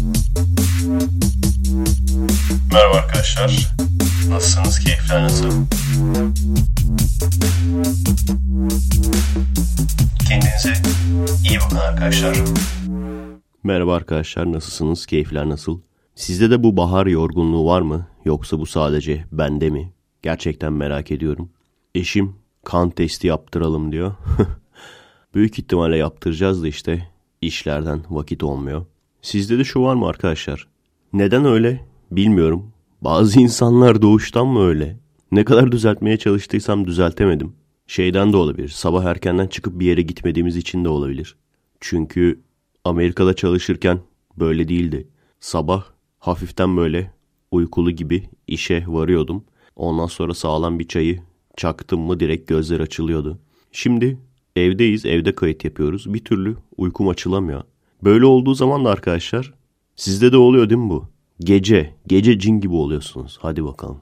Merhaba arkadaşlar. Nasılsınız? Keyifler nasıl? Kendinize iyi bakın arkadaşlar. Merhaba arkadaşlar, nasılsınız? Keyifler nasıl? Sizde de bu bahar yorgunluğu var mı? Yoksa bu sadece bende mi? Gerçekten merak ediyorum. Eşim kan testi yaptıralım diyor. Büyük ihtimalle yaptıracağız da işte işlerden vakit olmuyor. Sizde de şu var mı arkadaşlar? Neden öyle? Bilmiyorum. Bazı insanlar doğuştan mı öyle? Ne kadar düzeltmeye çalıştıysam düzeltemedim. Şeyden de olabilir. Sabah erkenden çıkıp bir yere gitmediğimiz için de olabilir. Çünkü Amerika'da çalışırken böyle değildi. Sabah hafiften böyle uykulu gibi işe varıyordum. Ondan sonra sağlam bir çayı çaktım mı direkt gözler açılıyordu. Şimdi evdeyiz, evde kayıt yapıyoruz. Bir türlü uykum açılamıyor. Böyle olduğu zaman da arkadaşlar, sizde de oluyor değil mi bu? Gece cin gibi oluyorsunuz. Hadi bakalım.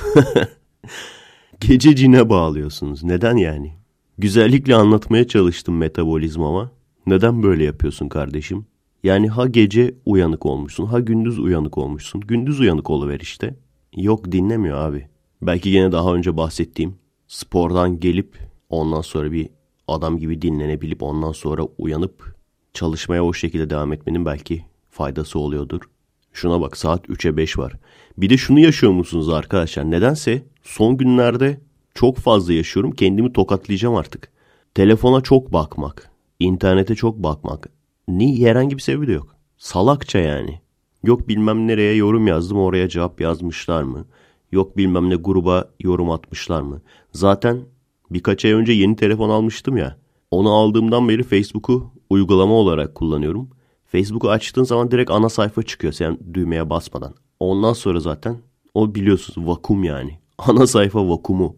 Gece cine bağlıyorsunuz. Neden yani? Güzellikle anlatmaya çalıştım metabolizmama. Neden böyle yapıyorsun kardeşim? Yani ha gece uyanık olmuşsun, ha gündüz uyanık olmuşsun. Gündüz uyanık oluver işte. Yok, dinlemiyor abi. Belki yine daha önce bahsettiğim spordan gelip ondan sonra bir adam gibi dinlenebilip ondan sonra uyanıp çalışmaya o şekilde devam etmenin belki faydası oluyordur. Şuna bak, saat 3'e 5 var. Bir de şunu yaşıyor musunuz arkadaşlar? Nedense son günlerde çok fazla yaşıyorum. Kendimi tokatlayacağım artık. Telefona çok bakmak, internete çok bakmak. Herhangi bir sebebi de yok. Salakça yani. Yok bilmem nereye yorum yazdım, oraya cevap yazmışlar mı? Yok bilmem ne gruba yorum atmışlar mı? Zaten birkaç ay önce yeni telefon almıştım ya. Onu aldığımdan beri Facebook'u uygulama olarak kullanıyorum. Facebook'u açtığın zaman direkt ana sayfa çıkıyor sen düğmeye basmadan. Ondan sonra zaten o biliyorsunuz vakum yani. Ana sayfa vakumu.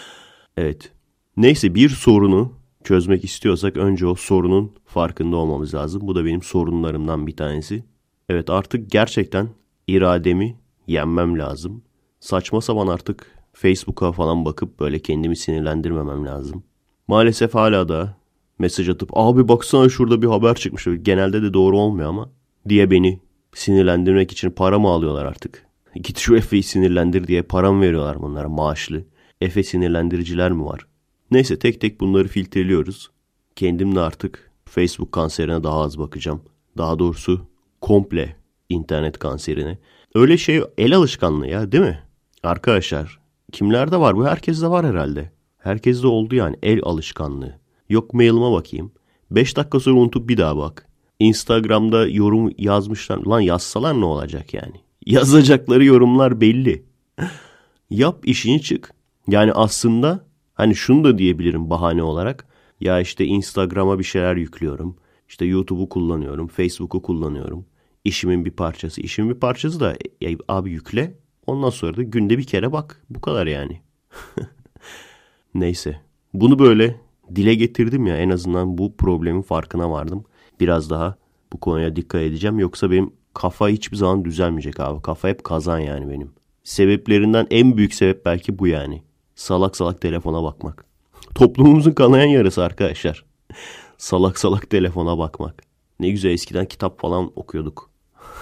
Evet. Neyse, bir sorunu çözmek istiyorsak önce o sorunun farkında olmamız lazım. Bu da benim sorunlarımdan bir tanesi. Evet, artık gerçekten irademi yenmem lazım. Saçma sapan artık Facebook'a falan bakıp böyle kendimi sinirlendirmemem lazım. Maalesef hala da mesaj atıp abi baksana şurada bir haber çıkmış. Genelde de doğru olmuyor ama diye beni sinirlendirmek için para mı alıyorlar artık? Git şu Efe'yi sinirlendir diye para mı veriyorlar bunlara maaşlı? Efe sinirlendiriciler mi var? Neyse, tek tek bunları filtreliyoruz. Kendimle artık Facebook kanserine daha az bakacağım. Daha doğrusu komple internet kanserine. Öyle şey el alışkanlığı ya, değil mi? Arkadaşlar kimlerde var bu? Herkeste var herhalde. Herkeste oldu yani el alışkanlığı. Yok mailime bakayım. 5 dakika sonra unutup bir daha bak. Instagram'da yorum yazmışlar. Lan yazsalar ne olacak yani? Yazacakları yorumlar belli. Yap işini çık. Yani aslında hani şunu da diyebilirim bahane olarak. Ya işte Instagram'a bir şeyler yüklüyorum. İşte YouTube'u kullanıyorum. Facebook'u kullanıyorum. İşimin bir parçası. İşimin bir parçası da abi yükle. Ondan sonra da günde bir kere bak. Bu kadar yani. Neyse. Bunu böyle dile getirdim ya, en azından bu problemin farkına vardım. Biraz daha bu konuya dikkat edeceğim. Yoksa benim kafa hiçbir zaman düzelmeyecek abi. Kafa hep kazan yani benim. Sebeplerinden en büyük sebep belki bu yani. Salak salak telefona bakmak. Toplumumuzun kanayan yarası arkadaşlar. Salak salak telefona bakmak. Ne güzel eskiden kitap falan okuyorduk.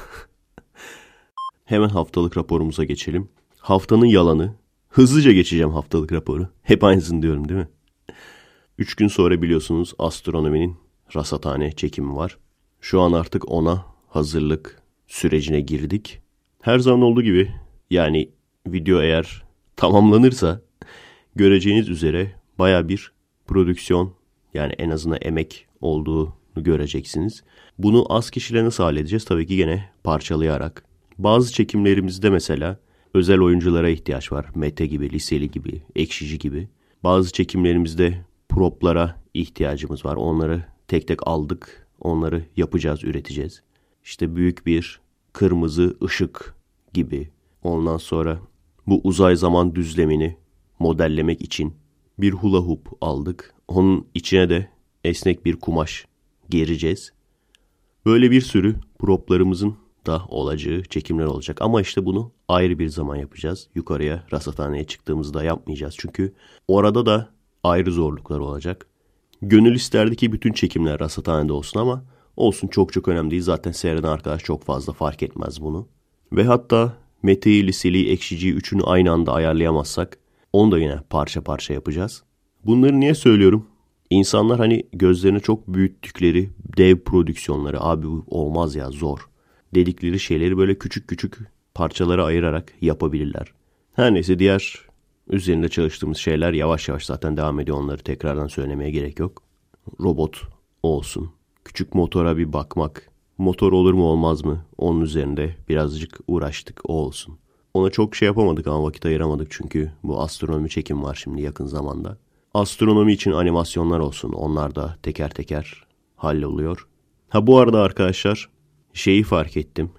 Hemen haftalık raporumuza geçelim. Haftanın yalanı. Hızlıca geçeceğim haftalık raporu. Hep aynısını diyorum değil mi? 3 gün sonra biliyorsunuz astronominin rasathane çekimi var. Şu an artık ona hazırlık sürecine girdik. Her zaman olduğu gibi yani video eğer tamamlanırsa göreceğiniz üzere baya bir prodüksiyon, yani en azından emek olduğunu göreceksiniz. Bunu az kişiyle nasıl halledeceğiz? Tabii ki gene parçalayarak. Bazı çekimlerimizde mesela özel oyunculara ihtiyaç var. Mete gibi, Liseli gibi, Ekşici gibi. Bazı çekimlerimizde proplara ihtiyacımız var. Onları tek tek aldık. Onları yapacağız, üreteceğiz. İşte büyük bir kırmızı ışık gibi. Ondan sonra bu uzay zaman düzlemini modellemek için bir hula hoop aldık. Onun içine de esnek bir kumaş gereceğiz. Böyle bir sürü proplarımızın da olacağı çekimler olacak. Ama işte bunu ayrı bir zaman yapacağız. Yukarıya, rasathaneye çıktığımızda yapmayacağız. Çünkü orada da ayrı zorluklar olacak. Gönül isterdi ki bütün çekimler rasathanede olsun ama Olsun, çok önemli değil. Zaten seyreden arkadaş çok fazla fark etmez bunu. Ve hatta meteği, liseliği, ekşiciyi üçünü aynı anda ayarlayamazsak onu da yine parça parça yapacağız. Bunları niye söylüyorum? İnsanlar hani gözlerine çok büyüttükleri dev prodüksiyonları, abi bu olmaz ya, zor dedikleri şeyleri böyle küçük küçük parçalara ayırarak yapabilirler. Her neyse, diğer üzerinde çalıştığımız şeyler yavaş yavaş zaten devam ediyor. Onları tekrardan söylemeye gerek yok. Robot olsun. Küçük motora bir bakmak. Motor olur mu olmaz mı? Onun üzerinde birazcık uğraştık, o olsun. Ona çok şey yapamadık ama vakit ayıramadık çünkü bu astronomi çekim var şimdi yakın zamanda. Astronomi için animasyonlar olsun. Onlar da teker teker halloluyor. Ha bu arada arkadaşlar şeyi fark ettim.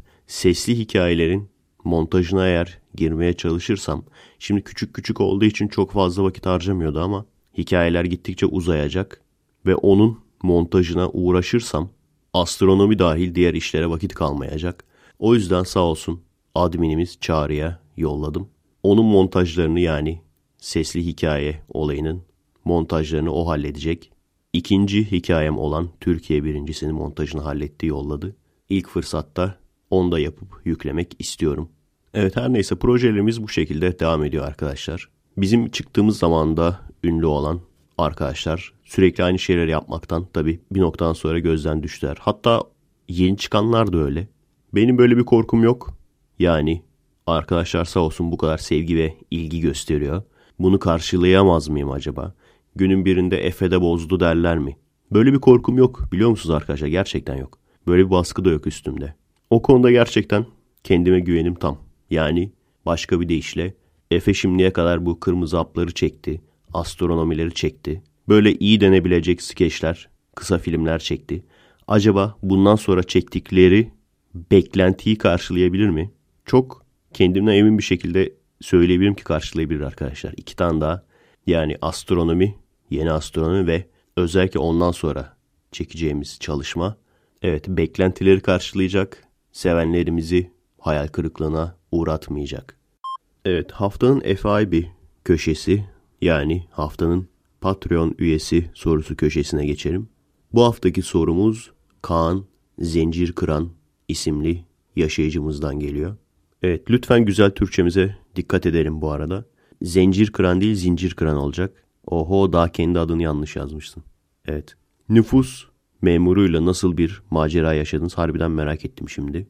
Sesli hikayelerin montajına eğer girmeye çalışırsam, şimdi küçük küçük olduğu için çok fazla vakit harcamıyordu ama hikayeler gittikçe uzayacak ve onun montajına uğraşırsam astronomi dahil diğer işlere vakit kalmayacak. O yüzden sağ olsun adminimiz Çağrı'ya yolladım. Onun montajlarını, yani sesli hikaye olayının montajlarını o halledecek. İkinci hikayem olan Türkiye birincisinin montajını halletti, yolladı. İlk fırsatta onu da yapıp yüklemek istiyorum. Evet, her neyse, projelerimiz bu şekilde devam ediyor arkadaşlar. Bizim çıktığımız zamanda ünlü olan arkadaşlar sürekli aynı şeyleri yapmaktan tabii bir noktadan sonra gözden düştüler. Hatta yeni çıkanlar da öyle. Benim böyle bir korkum yok. Yani arkadaşlar sağ olsun bu kadar sevgi ve ilgi gösteriyor. Bunu karşılayamaz mıyım acaba? Günün birinde Efe'de bozdu derler mi? Böyle bir korkum yok, biliyor musunuz arkadaşlar? Gerçekten yok. Böyle bir baskı da yok üstümde. O konuda gerçekten kendime güvenim tam. Yani başka bir deyişle Efe şimdiye kadar bu kırmızı hapları çekti. Astronomileri çekti. Böyle iyi denebilecek skeçler, kısa filmler çekti. Acaba bundan sonra çektikleri beklentiyi karşılayabilir mi? Çok kendimden emin bir şekilde söyleyebilirim ki karşılayabilir arkadaşlar. 2 tane daha, yani astronomi, yeni astronomi ve özellikle ondan sonra çekeceğimiz çalışma. Evet, beklentileri karşılayacak, sevenlerimizi hayal kırıklığına uğratmayacak. Evet, haftanın FIB köşesi, yani haftanın Patreon üyesi sorusu köşesine geçelim. Bu haftaki sorumuz Kaan Zencirkıran isimli yaşayıcımızdan geliyor. Evet, lütfen güzel Türkçemize dikkat edelim bu arada. Zencirkıran değil, zincirkıran olacak. Oho, daha kendi adını yanlış yazmışsın. Evet. Nüfus memuruyla nasıl bir macera yaşadınız? Harbiden merak ettim şimdi.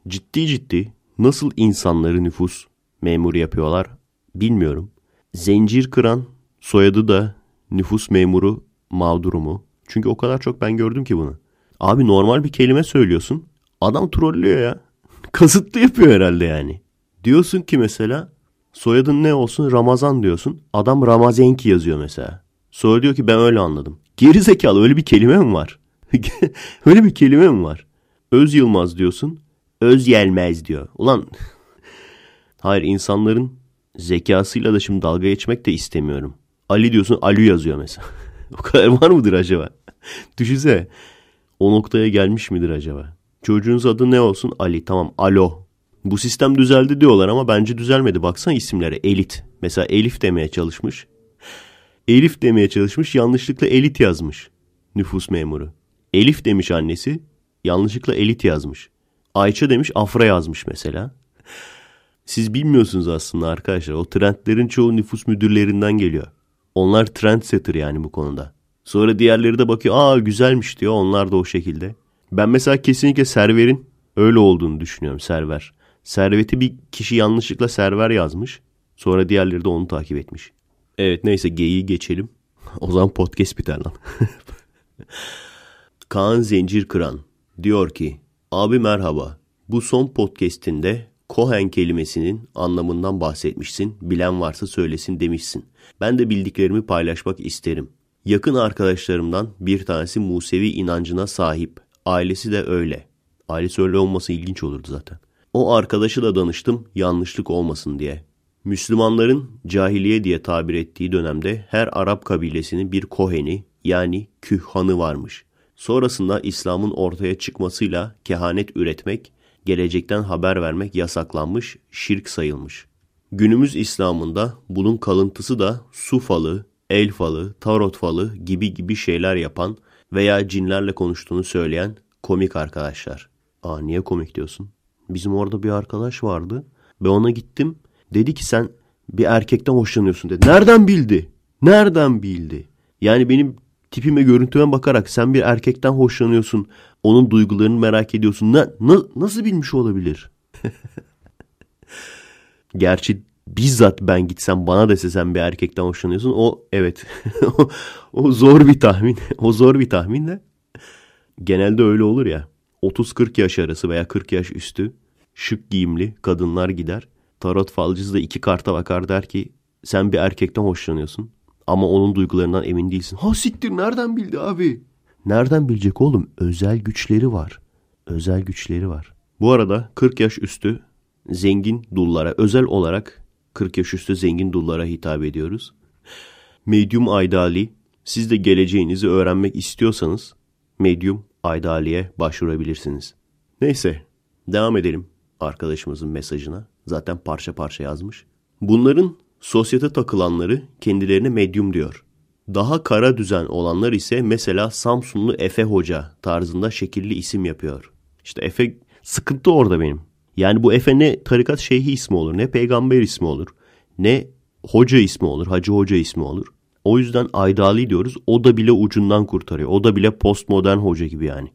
Ciddi nasıl insanları nüfus memuru yapıyorlar bilmiyorum. Zencir kıran soyadı da nüfus memuru mağduru mu? Çünkü o kadar çok ben gördüm ki bunu. Abi normal bir kelime söylüyorsun. Adam trollüyor ya. Kasıtlı yapıyor herhalde yani. Diyorsun ki mesela soyadın ne olsun? Ramazan diyorsun. Adam Ramazenki yazıyor mesela. Sonra diyor ki ben öyle anladım. Geri zekalı, öyle bir kelime mi var? Öyle bir kelime mi var? Öz Yılmaz diyorsun. Öz Yelmez diyor. Ulan hayır, insanların zekasıyla da şimdi dalga geçmek de istemiyorum. Ali diyorsun, Alü yazıyor mesela. O kadar var mıdır acaba? Düşünsene. O noktaya gelmiş midir acaba? Çocuğunuz adı ne olsun? Ali. Tamam, Alo. Bu sistem düzeldi diyorlar ama bence düzelmedi. Baksana isimlere. Elit. Mesela Elif demeye çalışmış. Elif demeye çalışmış. Yanlışlıkla Elit yazmış. Nüfus memuru. Elif demiş annesi. Yanlışlıkla Elit yazmış. Ayça demiş, Afra yazmış mesela. Siz bilmiyorsunuz aslında arkadaşlar. O trendlerin çoğu nüfus müdürlerinden geliyor. Onlar trendsetter yani bu konuda. Sonra diğerleri de bakıyor. Aa güzelmiş diyor. Onlar da o şekilde. Ben mesela kesinlikle Server'in öyle olduğunu düşünüyorum. Server. Servet'i bir kişi yanlışlıkla Server yazmış. Sonra diğerleri de onu takip etmiş. Evet neyse, geyiği geçelim. O zaman podcast biter lan. Kaan Zencirkıran diyor ki, abi merhaba. Bu son podcast'inde Cohen kelimesinin anlamından bahsetmişsin. Bilen varsa söylesin demişsin. Ben de bildiklerimi paylaşmak isterim. Yakın arkadaşlarımdan bir tanesi Musevi inancına sahip. Ailesi de öyle. Ailesi öyle olması ilginç olurdu zaten. O arkadaşı da danıştım yanlışlık olmasın diye. Müslümanların cahiliye diye tabir ettiği dönemde her Arap kabilesinin bir koheni yani kühhanı varmış. Sonrasında İslam'ın ortaya çıkmasıyla kehanet üretmek, gelecekten haber vermek yasaklanmış, şirk sayılmış. Günümüz İslam'ında bunun kalıntısı da su falı, el falı, tarot falı gibi şeyler yapan veya cinlerle konuştuğunu söyleyen komik arkadaşlar. Aa, niye komik diyorsun? Bizim orada bir arkadaş vardı. Ben ona gittim. Dedi ki sen bir erkekten hoşlanıyorsun dedi. Nereden bildi? Nereden bildi? Yani benim tipime, görüntüme bakarak sen bir erkekten hoşlanıyorsun. Onun duygularını merak ediyorsun. Nasıl bilmiş olabilir? Gerçi bizzat ben gitsem bana dese sen bir erkekten hoşlanıyorsun. O evet. o zor bir tahmin. O zor bir tahmin de. Genelde öyle olur ya. 30-40 yaş arası veya 40 yaş üstü şık giyimli kadınlar gider. Tarot falcısı da 2 karta bakar, der ki sen bir erkekten hoşlanıyorsun. Ama onun duygularından emin değilsin. Ha siktir, nereden bildi abi? Nereden bilecek oğlum? Özel güçleri var. Özel güçleri var. Bu arada 40 yaş üstü zengin dullara, özel olarak 40 yaş üstü zengin dullara hitap ediyoruz. Medyum Aydali, siz de geleceğinizi öğrenmek istiyorsanız Medyum Aydali'ye başvurabilirsiniz. Neyse, devam edelim arkadaşımızın mesajına. Zaten parça parça yazmış. Bunların sosyete takılanları kendilerine medyum diyor. Daha kara düzen olanlar ise mesela Samsunlu Efe Hoca tarzında şekilli isim yapıyor. İşte Efe, sıkıntı orada benim. Yani bu Efe ne tarikat şeyhi ismi olur, ne peygamber ismi olur, ne hoca ismi olur, hacı hoca ismi olur. O yüzden Aydali diyoruz. O da bile ucundan kurtarıyor. O da bile postmodern hoca gibi yani.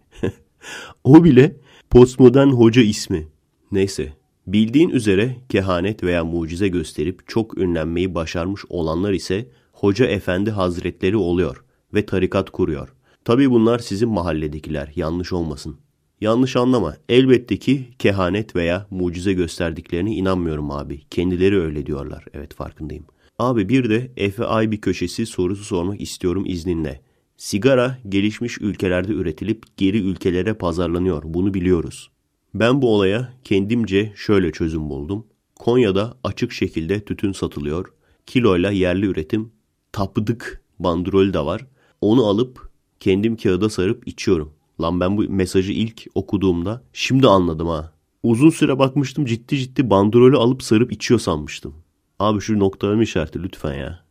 O bile postmodern hoca ismi. Neyse. Bildiğin üzere kehanet veya mucize gösterip çok ünlenmeyi başarmış olanlar ise Hoca Efendi Hazretleri oluyor ve tarikat kuruyor. Tabii bunlar sizin mahalledekiler, yanlış olmasın. Yanlış anlama. Elbette ki kehanet veya mucize gösterdiklerine inanmıyorum abi. Kendileri öyle diyorlar. Evet, farkındayım. Abi bir de Efe Ay bir köşesi sorusu sormak istiyorum izninle. Sigara gelişmiş ülkelerde üretilip geri ülkelere pazarlanıyor. Bunu biliyoruz. Ben bu olaya kendimce şöyle çözüm buldum. Konya'da açık şekilde tütün satılıyor. Kiloyla yerli üretim tapdık bandrol de var. Onu alıp kendim kağıda sarıp içiyorum. Lan ben bu mesajı ilk okuduğumda şimdi anladım ha. Uzun süre bakmıştım, ciddi bandrolü alıp sarıp içiyor sanmıştım. Abi şu noktalama işareti lütfen ya.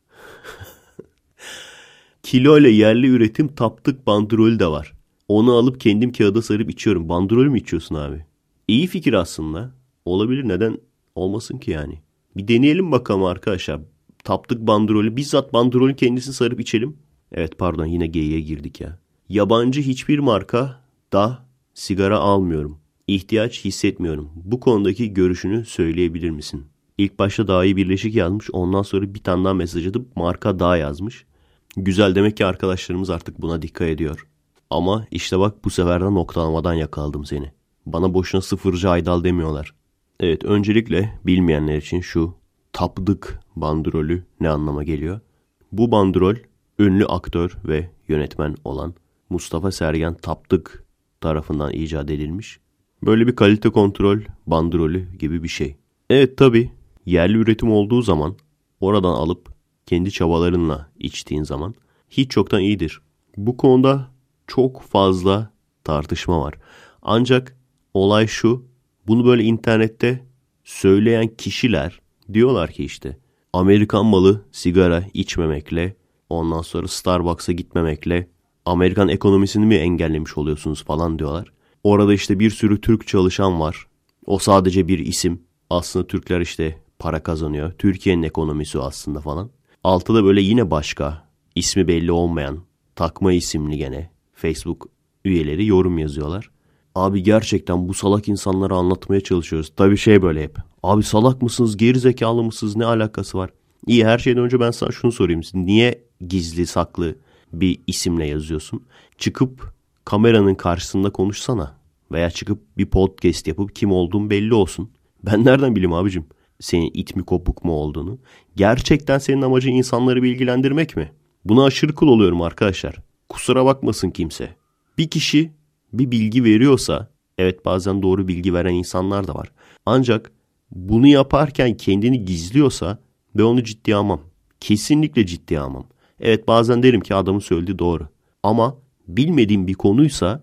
Kiloyla yerli üretim taptık bandrolü de var. Onu alıp kendim kağıda sarıp içiyorum. Bandrolü mü içiyorsun abi? İyi fikir aslında. Olabilir, neden olmasın ki yani. Bir deneyelim bakalım arkadaşlar. Taptık bandrolü, bizzat bandrolün kendisini sarıp içelim. Evet pardon, yine geyiğe girdik ya. Yabancı hiçbir marka da sigara almıyorum. İhtiyaç hissetmiyorum. Bu konudaki görüşünü söyleyebilir misin? İlk başta Dahi Birleşik yazmış. Ondan sonra bir tane daha mesaj atıp marka daha yazmış. Güzel, demek ki arkadaşlarımız artık buna dikkat ediyor. Ama işte bak, bu sefer de noktalamadan yakaladım seni. Bana boşuna sıfırcı Aydal demiyorlar. Evet, öncelikle bilmeyenler için şu tapdık bandrolü ne anlama geliyor? Bu bandrol ünlü aktör ve yönetmen olan Mustafa Sergen Tapdık tarafından icat edilmiş. Böyle bir kalite kontrol bandrolü gibi bir şey. Evet tabii, yerli üretim olduğu zaman oradan alıp kendi çabalarınla içtiğin zaman hiç çoktan iyidir. Bu konuda çok fazla tartışma var. Ancak olay şu, bunu böyle internette söyleyen kişiler diyorlar ki işte Amerikan malı sigara içmemekle, ondan sonra Starbucks'a gitmemekle Amerikan ekonomisini mi engellemiş oluyorsunuz falan diyorlar. Orada işte bir sürü Türk çalışan var. O sadece bir isim. Aslında Türkler işte para kazanıyor. Türkiye'nin ekonomisi o aslında falan. Altta böyle yine başka ismi belli olmayan takma isimli gene Facebook üyeleri yorum yazıyorlar. Abi gerçekten bu salak insanlara anlatmaya çalışıyoruz. Tabii şey böyle hep. Abi salak mısınız, gerizekalı mısınız, ne alakası var? İyi, her şeyden önce ben sana şunu sorayım. Niye gizli saklı bir isimle yazıyorsun? Çıkıp kameranın karşısında konuşsana. Veya çıkıp bir podcast yapıp kim olduğun belli olsun. Ben nereden bileyim abicim senin it mi kopuk mu olduğunu? Gerçekten senin amacın insanları bilgilendirmek mi? Buna aşırı kul oluyorum arkadaşlar. Kusura bakmasın kimse. Bir kişi bir bilgi veriyorsa, evet bazen doğru bilgi veren insanlar da var. Ancak bunu yaparken kendini gizliyorsa ben onu ciddiye almam. Kesinlikle ciddiye almam. Evet bazen derim ki adamın söylediği doğru. Ama bilmediğim bir konuysa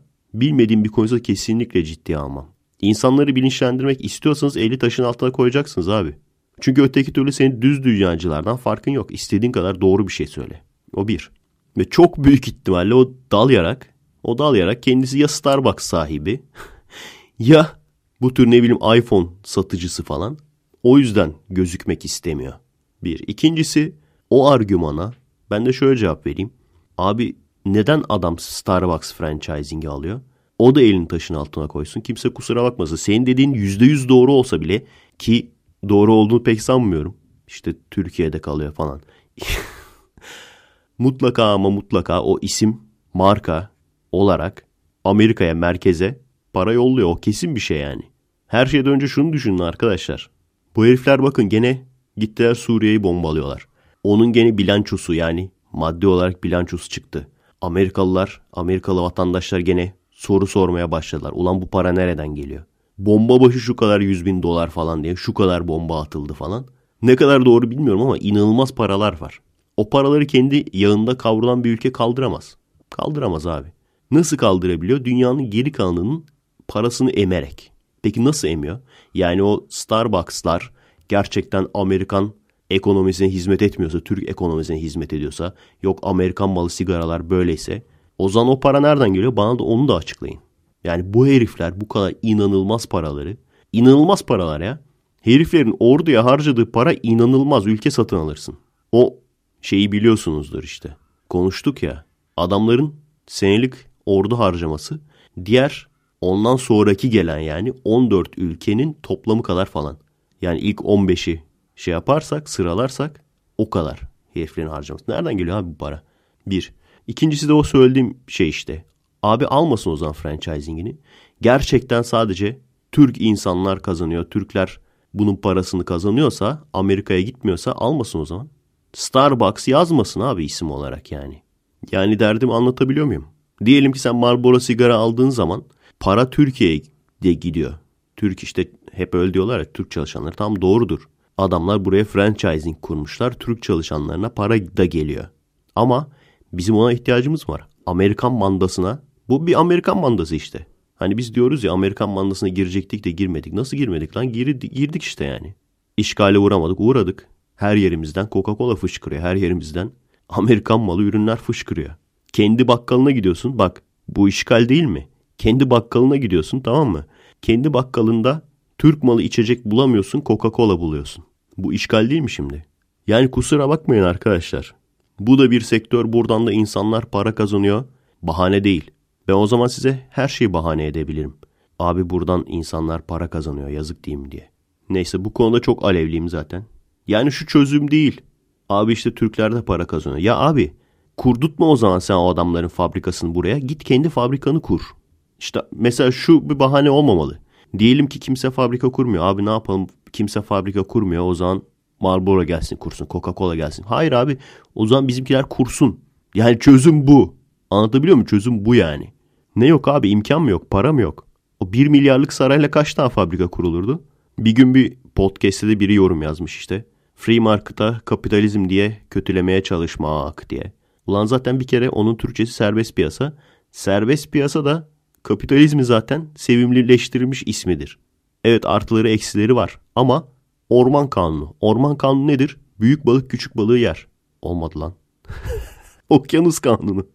kesinlikle ciddiye almam. İnsanları bilinçlendirmek istiyorsanız eli taşın altına koyacaksınız abi. Çünkü öteki türlü senin düz dünyacılardan farkın yok. İstediğin kadar doğru bir şey söyle. O bir. Ve çok büyük ihtimalle o dalayarak O dalayarak kendisi ya Starbucks sahibi ya bu tür ne bileyim iPhone satıcısı falan. O yüzden gözükmek istemiyor. Bir. İkincisi o argümana ben de şöyle cevap vereyim. Abi neden adam Starbucks franchising'i alıyor? O da elini taşın altına koysun. Kimse kusura bakmasın. Senin dediğin %100 doğru olsa bile ki doğru olduğunu pek sanmıyorum. İşte Türkiye'de kalıyor falan. Mutlaka ama mutlaka o isim marka olarak Amerika'ya merkeze para yolluyor. O kesin bir şey yani. Her şeyden önce şunu düşünün arkadaşlar. Bu herifler bakın gene gittiler Suriye'yi bombalıyorlar. Onun gene bilançosu yani maddi olarak bilançosu çıktı. Amerikalı vatandaşlar gene soru sormaya başladılar. Ulan bu para nereden geliyor? Bomba başı şu kadar $100.000 falan diye şu kadar bomba atıldı falan. Ne kadar doğru bilmiyorum ama inanılmaz paralar var. O paraları kendi yağında kavrulan bir ülke kaldıramaz. Kaldıramaz abi. Nasıl kaldırabiliyor? Dünyanın geri kalanının parasını emerek. Peki nasıl emiyor? Yani o Starbucks'lar gerçekten Amerikan ekonomisine hizmet etmiyorsa, Türk ekonomisine hizmet ediyorsa, yok Amerikan malı sigaralar böyleyse, o zaman o para nereden geliyor? Bana da onu da açıklayın. Yani bu herifler bu kadar inanılmaz paraları, inanılmaz paralar ya. Heriflerin orduya harcadığı para inanılmaz. Ülke satın alırsın. O şeyi biliyorsunuzdur işte. Konuştuk ya. Adamların senelik ordu harcaması diğer ondan sonraki gelen yani 14 ülkenin toplamı kadar falan. Yani ilk 15'i şey yaparsak, sıralarsak o kadar heriflerin harcaması. Nereden geliyor abi bu para? Bir. İkincisi de o söylediğim şey işte. Abi almasın o zaman franchising'ini. Gerçekten sadece Türk insanlar kazanıyor. Türkler bunun parasını kazanıyorsa, Amerika'ya gitmiyorsa almasın o zaman. Starbucks yazmasın abi isim olarak yani. Yani derdimi anlatabiliyor muyum? Diyelim ki sen Marlboro sigara aldığın zaman para Türkiye'ye gidiyor. Türk işte hep öyle diyorlar ya Türk çalışanları tam doğrudur. Adamlar buraya franchising kurmuşlar. Türk çalışanlarına para da geliyor. Ama bizim ona ihtiyacımız var. Amerikan mandasına. Bu bir Amerikan mandası işte. Hani biz diyoruz ya Amerikan mandasına girecektik de girmedik. Nasıl girmedik lan? Girdik işte yani. İşgale uğramadık, uğradık. Her yerimizden Coca-Cola fışkırıyor. Her yerimizden Amerikan malı ürünler fışkırıyor. Kendi bakkalına gidiyorsun. Bak bu işgal değil mi? Kendi bakkalına gidiyorsun, tamam mı? Kendi bakkalında Türk malı içecek bulamıyorsun, Coca-Cola buluyorsun. Bu işgal değil mi şimdi? Yani kusura bakmayın arkadaşlar. Bu da bir sektör, buradan da insanlar para kazanıyor. Bahane değil. Ben o zaman size her şeyi bahane edebilirim. Abi buradan insanlar para kazanıyor, yazık değil mi diye. Neyse bu konuda çok alevliyim zaten. Yani şu çözüm değil. Abi işte Türkler de para kazanıyor. Ya abi kurdurtma o zaman sen o adamların fabrikasını buraya. Git kendi fabrikanı kur. İşte mesela şu bir bahane olmamalı. Diyelim ki kimse fabrika kurmuyor. Abi ne yapalım, kimse fabrika kurmuyor. O zaman Marlboro gelsin kursun, Coca-Cola gelsin. Hayır abi o zaman bizimkiler kursun. Yani çözüm bu. Anlatabiliyor muyum? Çözüm bu yani. Ne yok abi, imkan mı yok, para mı yok? O 1 milyarlık sarayla kaç tane fabrika kurulurdu? Bir gün bir podcast'te de biri yorum yazmış işte. Free market'a kapitalizm diye kötülemeye çalışmak diye. Ulan zaten bir kere onun Türkçesi serbest piyasa. Serbest piyasa da kapitalizmi zaten sevimlileştirilmiş ismidir. Evet artıları eksileri var ama orman kanunu. Orman kanunu nedir? Büyük balık küçük balığı yer. Olmadı lan. Okyanus kanunu.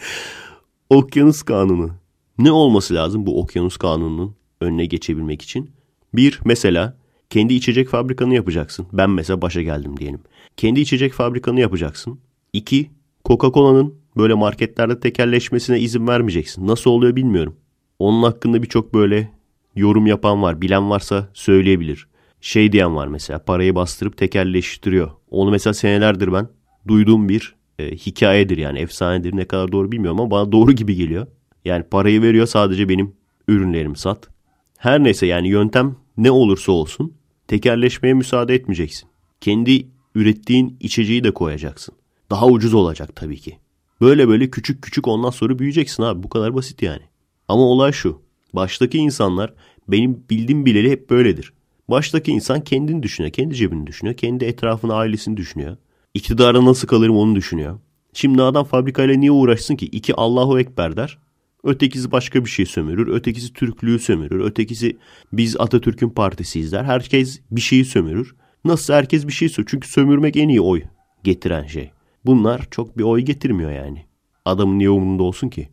Okyanus kanunu. Ne olması lazım bu okyanus kanununun önüne geçebilmek için? Bir, mesela kendi içecek fabrikanı yapacaksın. Ben mesela başa geldim diyelim. Kendi içecek fabrikanı yapacaksın. İki, Coca-Cola'nın böyle marketlerde tekelleşmesine izin vermeyeceksin. Nasıl oluyor bilmiyorum. Onun hakkında birçok böyle yorum yapan var. Bilen varsa söyleyebilir. Şey diyen var mesela, parayı bastırıp tekelleştiriyor. Onu mesela senelerdir ben duyduğum bir hikayedir yani, efsanedir. Ne kadar doğru bilmiyorum ama bana doğru gibi geliyor. Yani parayı veriyor, sadece benim ürünlerimi sat. Her neyse yani yöntem ne olursa olsun tekelleşmeye müsaade etmeyeceksin. Kendi ürettiğin içeceği de koyacaksın. Daha ucuz olacak tabii ki. Böyle böyle küçük küçük ondan sonra büyüyeceksin abi. Bu kadar basit yani. Ama olay şu. Baştaki insanlar benim bildiğim bileli hep böyledir. Baştaki insan kendini düşünüyor. Kendi cebini düşünüyor. Kendi etrafını, ailesini düşünüyor. İktidara nasıl kalırım onu düşünüyor. Şimdi adam fabrikayla niye uğraşsın ki? İki Allahu Ekber der. Ötekisi başka bir şey sömürür. Ötekisi Türklüğü sömürür. Ötekisi biz Atatürk'ün partisiyiz der. Herkes bir şeyi sömürür. Nasıl herkes bir şey sömürür. Çünkü sömürmek en iyi oy getiren şey. Bunlar çok bir oy getirmiyor yani. Adamın niye umurunda olsun ki?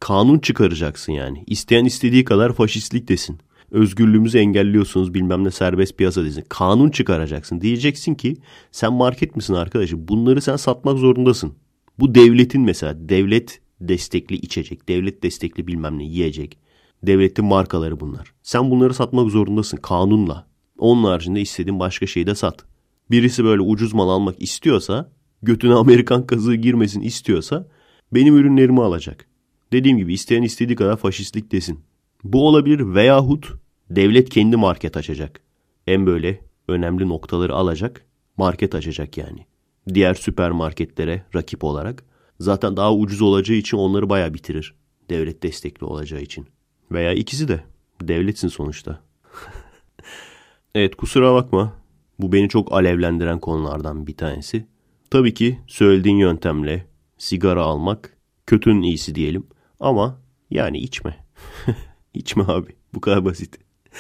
Kanun çıkaracaksın yani. İsteyen istediği kadar faşistlik desin. Özgürlüğümüzü engelliyorsunuz bilmem ne serbest piyasa desin. Kanun çıkaracaksın. Diyeceksin ki sen market misin arkadaşım? Bunları sen satmak zorundasın. Bu devletin mesela devlet destekli içecek, devlet destekli bilmem ne yiyecek. Devletin markaları bunlar. Sen bunları satmak zorundasın kanunla. Onun haricinde istediğin başka şeyi de sat. Birisi böyle ucuz mal almak istiyorsa, götüne Amerikan kazığı girmesin istiyorsa benim ürünlerimi alacak. Dediğim gibi isteyen istediği kadar faşistlik desin. Bu olabilir veyahut devlet kendi market açacak. En böyle önemli noktaları alacak, market açacak yani. Diğer süpermarketlere rakip olarak. Zaten daha ucuz olacağı için onları bayağı bitirir. Devlet destekli olacağı için. Veya ikisi de. Devletsin sonuçta. Evet kusura bakma. Bu beni çok alevlendiren konulardan bir tanesi. Tabii ki söylediğin yöntemle sigara almak kötünün iyisi diyelim. Ama yani içme. İçme abi. Bu kadar basit.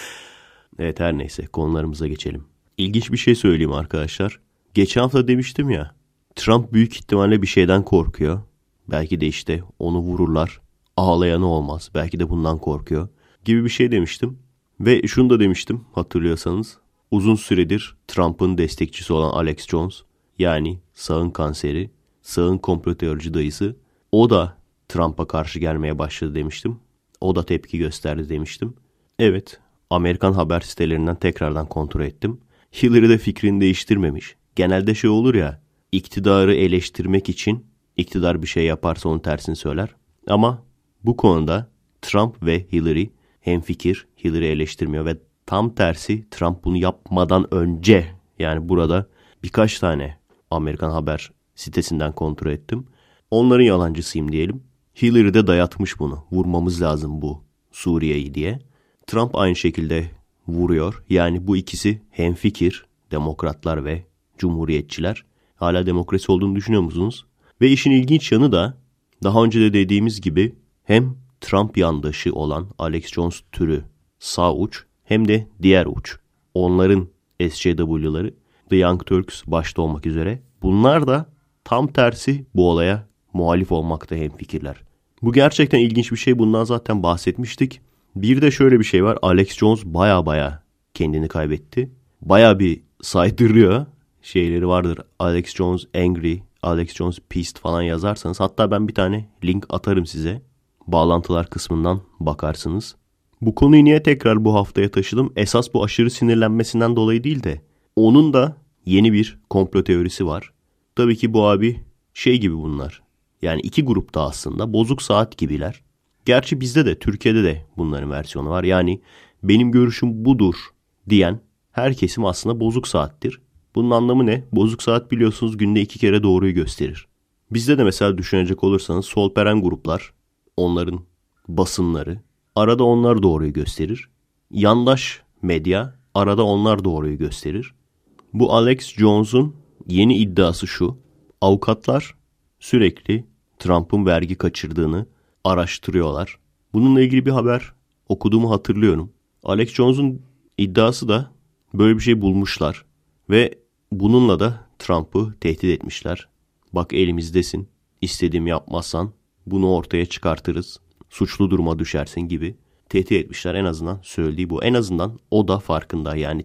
Evet her neyse konularımıza geçelim. İlginç bir şey söyleyeyim arkadaşlar. Geçen hafta demiştim ya. Trump büyük ihtimalle bir şeyden korkuyor. Belki de işte onu vururlar. Ağlayanı olmaz. Belki de bundan korkuyor. Gibi bir şey demiştim. Ve şunu da demiştim hatırlıyorsanız. Uzun süredir Trump'ın destekçisi olan Alex Jones. Yani sağın kanseri, sağın komplo teorici dayısı. O da Trump'a karşı gelmeye başladı demiştim. O da tepki gösterdi demiştim. Evet, Amerikan haber sitelerinden tekrardan kontrol ettim. Hillary de fikrini değiştirmemiş. Genelde şey olur ya, iktidarı eleştirmek için iktidar bir şey yaparsa onun tersini söyler. Ama bu konuda Trump ve Hillary hemfikir. Hillary eleştirmiyor ve tam tersi Trump bunu yapmadan önce yani burada birkaç tane Amerikan haber sitesinden kontrol ettim. Onların yalancısıyım diyelim. Hillary de dayatmış bunu. Vurmamız lazım bu Suriye'yi diye. Trump aynı şekilde vuruyor. Yani bu ikisi hemfikir. Demokratlar ve Cumhuriyetçiler. Hala demokrasi olduğunu düşünüyor musunuz? Ve işin ilginç yanı da daha önce de dediğimiz gibi hem Trump yandaşı olan Alex Jones türü sağ uç hem de diğer uç. Onların SJW'ları The Young Turks başta olmak üzere. Bunlar da tam tersi bu olaya muhalif olmakta hemfikirler. Bu gerçekten ilginç bir şey. Bundan zaten bahsetmiştik. Bir de şöyle bir şey var. Alex Jones baya kendini kaybetti. Baya bir saydırıyor. Şeyleri vardır. Alex Jones Angry, Alex Jones Pissed falan yazarsanız. Hatta ben bir tane link atarım size. Bağlantılar kısmından bakarsınız. Bu konuyu niye tekrar bu haftaya taşıdım? Esas bu aşırı sinirlenmesinden dolayı değil de onun da yeni bir komplo teorisi var. Tabii ki bu abi şey gibi bunlar. Yani iki grupta aslında bozuk saat gibiler. Gerçi bizde de Türkiye'de de bunların versiyonu var. Yani benim görüşüm budur diyen her kesim aslında bozuk saattir. Bunun anlamı ne? Bozuk saat biliyorsunuz günde 2 kere doğruyu gösterir. Bizde de mesela düşünecek olursanız solperen gruplar, onların basınları, arada onlar doğruyu gösterir. Yandaş medya, arada onlar doğruyu gösterir. Bu Alex Jones'un yeni iddiası şu. Avukatlar sürekli Trump'ın vergi kaçırdığını araştırıyorlar. Bununla ilgili bir haber okuduğumu hatırlıyorum. Alex Jones'un iddiası da böyle bir şey bulmuşlar. Ve bununla da Trump'ı tehdit etmişler. Bak elimizdesin. İstediğimi yapmazsan bunu ortaya çıkartırız. Suçlu duruma düşersin gibi tehdit etmişler. En azından söylediği bu. En azından o da farkında. Yani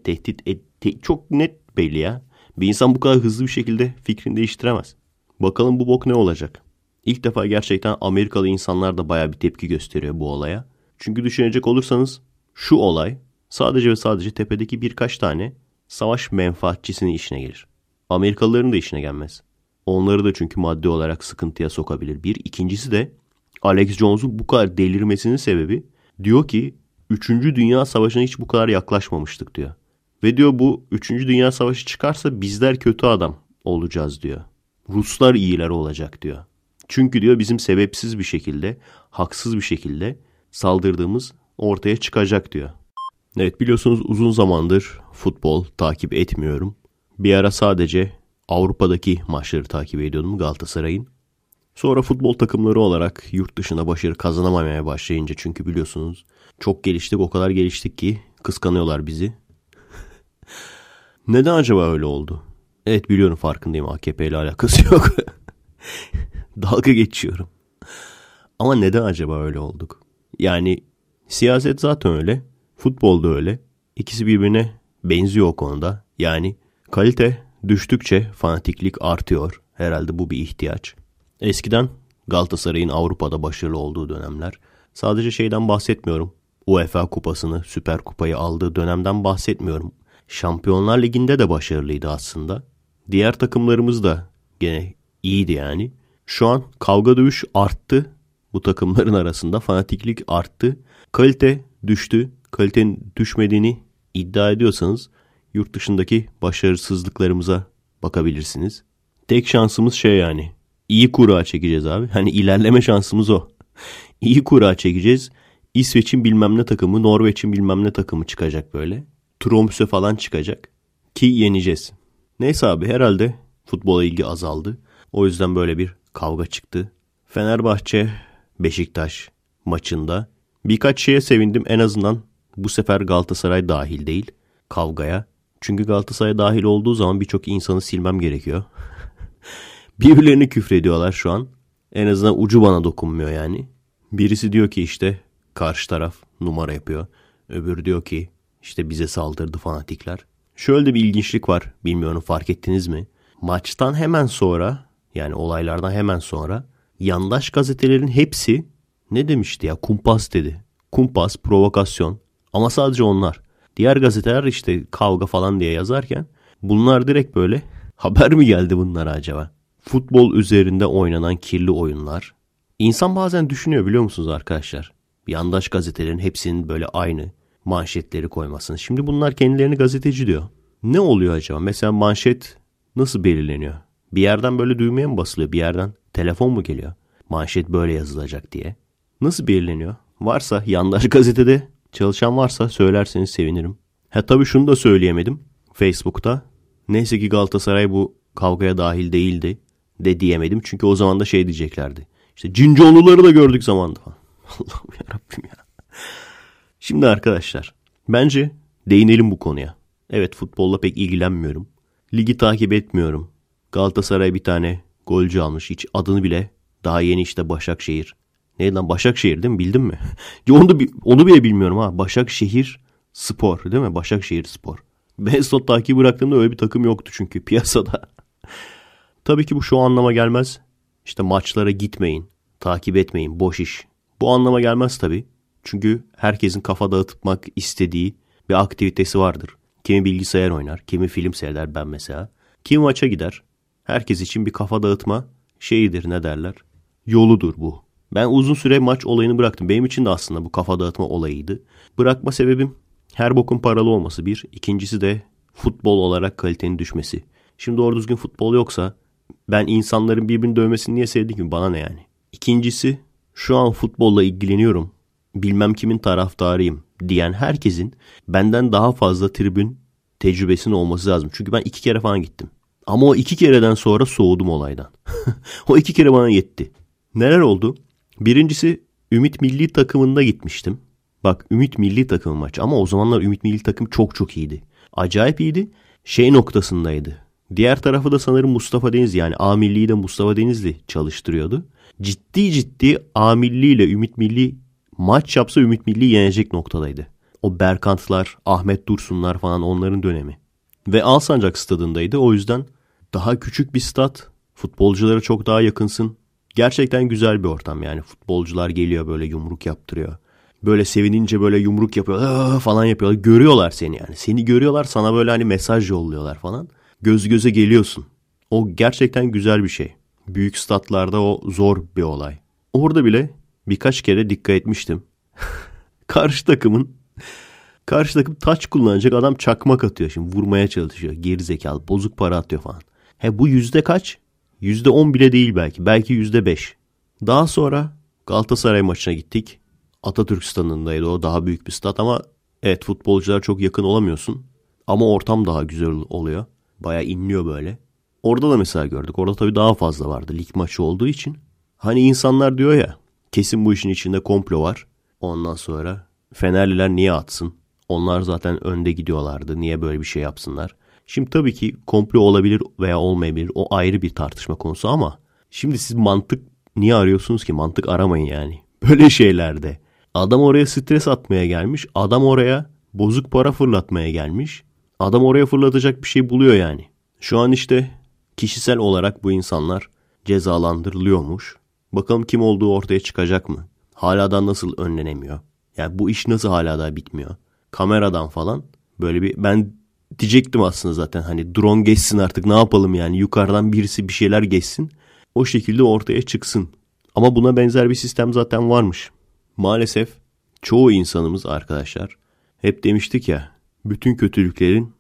çok net belli ya. Bir insan bu kadar hızlı bir şekilde fikrini değiştiremez. Bakalım bu bok ne olacak? İlk defa gerçekten Amerikalı insanlar da bayağı bir tepki gösteriyor bu olaya. Çünkü düşünecek olursanız şu olay sadece ve sadece tepedeki birkaç tane savaş menfaatçisinin işine gelir. Amerikalıların da işine gelmez. Onları da çünkü maddi olarak sıkıntıya sokabilir. Bir. İkincisi de Alex Jones'un bu kadar delirmesinin sebebi diyor ki 3. Dünya Savaşı'na hiç bu kadar yaklaşmamıştık diyor. Ve diyor bu 3. Dünya Savaşı çıkarsa bizler kötü adam olacağız diyor. Ruslar iyiler olacak diyor. Çünkü diyor bizim sebepsiz bir şekilde, haksız bir şekilde saldırdığımız ortaya çıkacak diyor. Evet biliyorsunuz uzun zamandır futbol takip etmiyorum. Bir ara sadece Avrupa'daki maçları takip ediyordum Galatasaray'ın. Sonra futbol takımları olarak yurt dışına başarı kazanamamaya başlayınca çünkü biliyorsunuz çok geliştik o kadar geliştik ki kıskanıyorlar bizi. Neden acaba öyle oldu? Evet biliyorum farkındayım AKP ile alakası yok. Dalga geçiyorum. Ama neden acaba öyle olduk? Yani siyaset zaten öyle. Futbol da öyle. İkisi birbirine benziyor o konuda. Yani kalite düştükçe fanatiklik artıyor. Herhalde bu bir ihtiyaç. Eskiden Galatasaray'ın Avrupa'da başarılı olduğu dönemler. Sadece şeyden bahsetmiyorum. UEFA kupasını, Süper Kupayı aldığı dönemden bahsetmiyorum. Şampiyonlar Ligi'nde de başarılıydı aslında. Diğer takımlarımız da gene iyiydi yani. Şu an kavga dövüş arttı. Bu takımların arasında fanatiklik arttı. Kalite düştü. Kalitenin düşmediğini iddia ediyorsanız yurt dışındaki başarısızlıklarımıza bakabilirsiniz. Tek şansımız şey yani. İyi kura çekeceğiz abi. Hani ilerleme şansımız o. İyi kura çekeceğiz. İsveç'in bilmem ne takımı, Norveç'in bilmem ne takımı çıkacak böyle. Tromsø falan çıkacak. Ki yeneceğiz. Neyse abi herhalde futbola ilgi azaldı. O yüzden böyle bir kavga çıktı. Fenerbahçe Beşiktaş maçında birkaç şeye sevindim. En azından bu sefer Galatasaray dahil değil kavgaya. Çünkü Galatasaray dahil olduğu zaman birçok insanı silmem gerekiyor. Birbirlerini küfrediyorlar şu an. En azından ucu bana dokunmuyor yani. Birisi diyor ki işte karşı taraf numara yapıyor. Öbürü diyor ki işte bize saldırdı fanatikler. Şöyle de bir ilginçlik var. Bilmiyorum fark ettiniz mi? Maçtan hemen sonra yani olaylardan hemen sonra yandaş gazetelerin hepsi ne demişti ya? Kumpas dedi. Kumpas, provokasyon. Ama sadece onlar. Diğer gazeteler işte kavga falan diye yazarken bunlar direkt böyle haber mi geldi bunlara acaba? Futbol üzerinde oynanan kirli oyunlar. İnsan bazen düşünüyor biliyor musunuz arkadaşlar? Yandaş gazetelerin hepsinin böyle aynı manşetleri koymasını. Şimdi bunlar kendilerini gazeteci diyor. Ne oluyor acaba? Mesela manşet nasıl belirleniyor? Bir yerden böyle düğmeye mi basılıyor? Bir yerden telefon mu geliyor? Manşet böyle yazılacak diye. Nasıl belirleniyor? Varsa yandaş gazetede çalışan varsa söylerseniz sevinirim. Tabii şunu da söyleyemedim Facebook'ta. Neyse ki Galatasaray bu kavgaya dahil değildi de diyemedim. Çünkü o zaman da şey diyeceklerdi. İşte Cincoğluları da gördük zamanında falan. Allah'ım yarabbim ya. Şimdi arkadaşlar bence değinelim bu konuya. Evet futbolla pek ilgilenmiyorum. Ligi takip etmiyorum. Galatasaray bir tane golcü almış. Hiç adını bile daha yeni işte Başakşehir. Neydi lan Başakşehir değil mi? Bildin mi? onu bile bilmiyorum ha. Başakşehir Spor değil mi? Başakşehir Spor. Ben son takibi bıraktığımda öyle bir takım yoktu çünkü piyasada. Tabii ki bu şu anlama gelmez. İşte maçlara gitmeyin, takip etmeyin, boş iş. Bu anlama gelmez tabii. Çünkü herkesin kafa dağıtmak istediği bir aktivitesi vardır. Kimi bilgisayar oynar, kimi film seyreder ben mesela. Kimi maça gider. Herkes için bir kafa dağıtma şeyidir ne derler. Yoludur bu. Ben uzun süre maç olayını bıraktım. Benim için de aslında bu kafa dağıtma olayıydı. Bırakma sebebim her bokun paralı olması bir. İkincisi de futbol olarak kalitenin düşmesi. Şimdi doğru düzgün futbol yoksa ben insanların birbirini dövmesini niye sevdim ki? Bana ne yani? İkincisi şu an futbolla ilgileniyorum. Bilmem kimin taraftarıyım diyen herkesin benden daha fazla tribün tecrübesinin olması lazım. Çünkü ben 2 kere falan gittim. Ama o 2 kereden sonra soğudum olaydan. O 2 kere bana yetti. Neler oldu? Birincisi Ümit Milli Takımında gitmiştim. Bak Ümit Milli Takım maçı ama o zamanlar Ümit Milli Takım çok çok iyiydi. Acayip iyiydi. Şey noktasındaydı. Diğer tarafı da sanırım Mustafa Denizli yani A Milli'yi de Mustafa Denizli çalıştırıyordu. Ciddi A Milli ile Ümit Milli maç yapsa Ümit Milli yenecek noktadaydı. O Berkantlar, Ahmet Dursunlar falan onların dönemi. Ve Alsancak stadındaydı. O yüzden daha küçük bir stat. Futbolculara çok daha yakınsın. Gerçekten güzel bir ortam yani. Futbolcular geliyor böyle yumruk yaptırıyor. Böyle sevinince böyle yumruk yapıyor falan yapıyorlar. Görüyorlar seni yani. Seni görüyorlar sana böyle hani mesaj yolluyorlar falan. Göz göze geliyorsun. O gerçekten güzel bir şey. Büyük statlarda o zor bir olay. Orada bile birkaç kere dikkat etmiştim. Karşı takım taç kullanacak adam çakmak atıyor şimdi vurmaya çalışıyor. Geri zekalı bozuk para atıyor falan. Bu yüzde kaç? %10 bile değil belki. Belki %5. Daha sonra Galatasaray maçına gittik. Atatürk Stadı'ndaydı o daha büyük bir stat ama evet futbolcular çok yakın olamıyorsun. Ama ortam daha güzel oluyor. Bayağı inliyor böyle. Orada da mesela gördük. Orada tabii daha fazla vardı lig maçı olduğu için. Hani insanlar diyor ya kesin bu işin içinde komplo var. Ondan sonra Fenerliler niye atsın? Onlar zaten önde gidiyorlardı. Niye böyle bir şey yapsınlar? Şimdi tabii ki komplo olabilir veya olmayabilir. O ayrı bir tartışma konusu ama şimdi siz niye arıyorsunuz ki? Mantık aramayın yani. Böyle şeylerde. Adam oraya stres atmaya gelmiş. Adam oraya bozuk para fırlatmaya gelmiş. Adam oraya fırlatacak bir şey buluyor yani. Şu an işte kişisel olarak bu insanlar cezalandırılıyormuş. Bakalım kim olduğu ortaya çıkacak mı? Hala da nasıl önlenemiyor? Yani bu iş nasıl hala da bitmiyor? Kameradan falan böyle bir, ben diyecektim aslında zaten, hani drone geçsin artık, ne yapalım yani, yukarıdan birisi bir şeyler geçsin, o şekilde ortaya çıksın. Ama buna benzer bir sistem zaten varmış. Maalesef çoğu insanımız arkadaşlar, hep demiştik ya, bütün kötülüklerin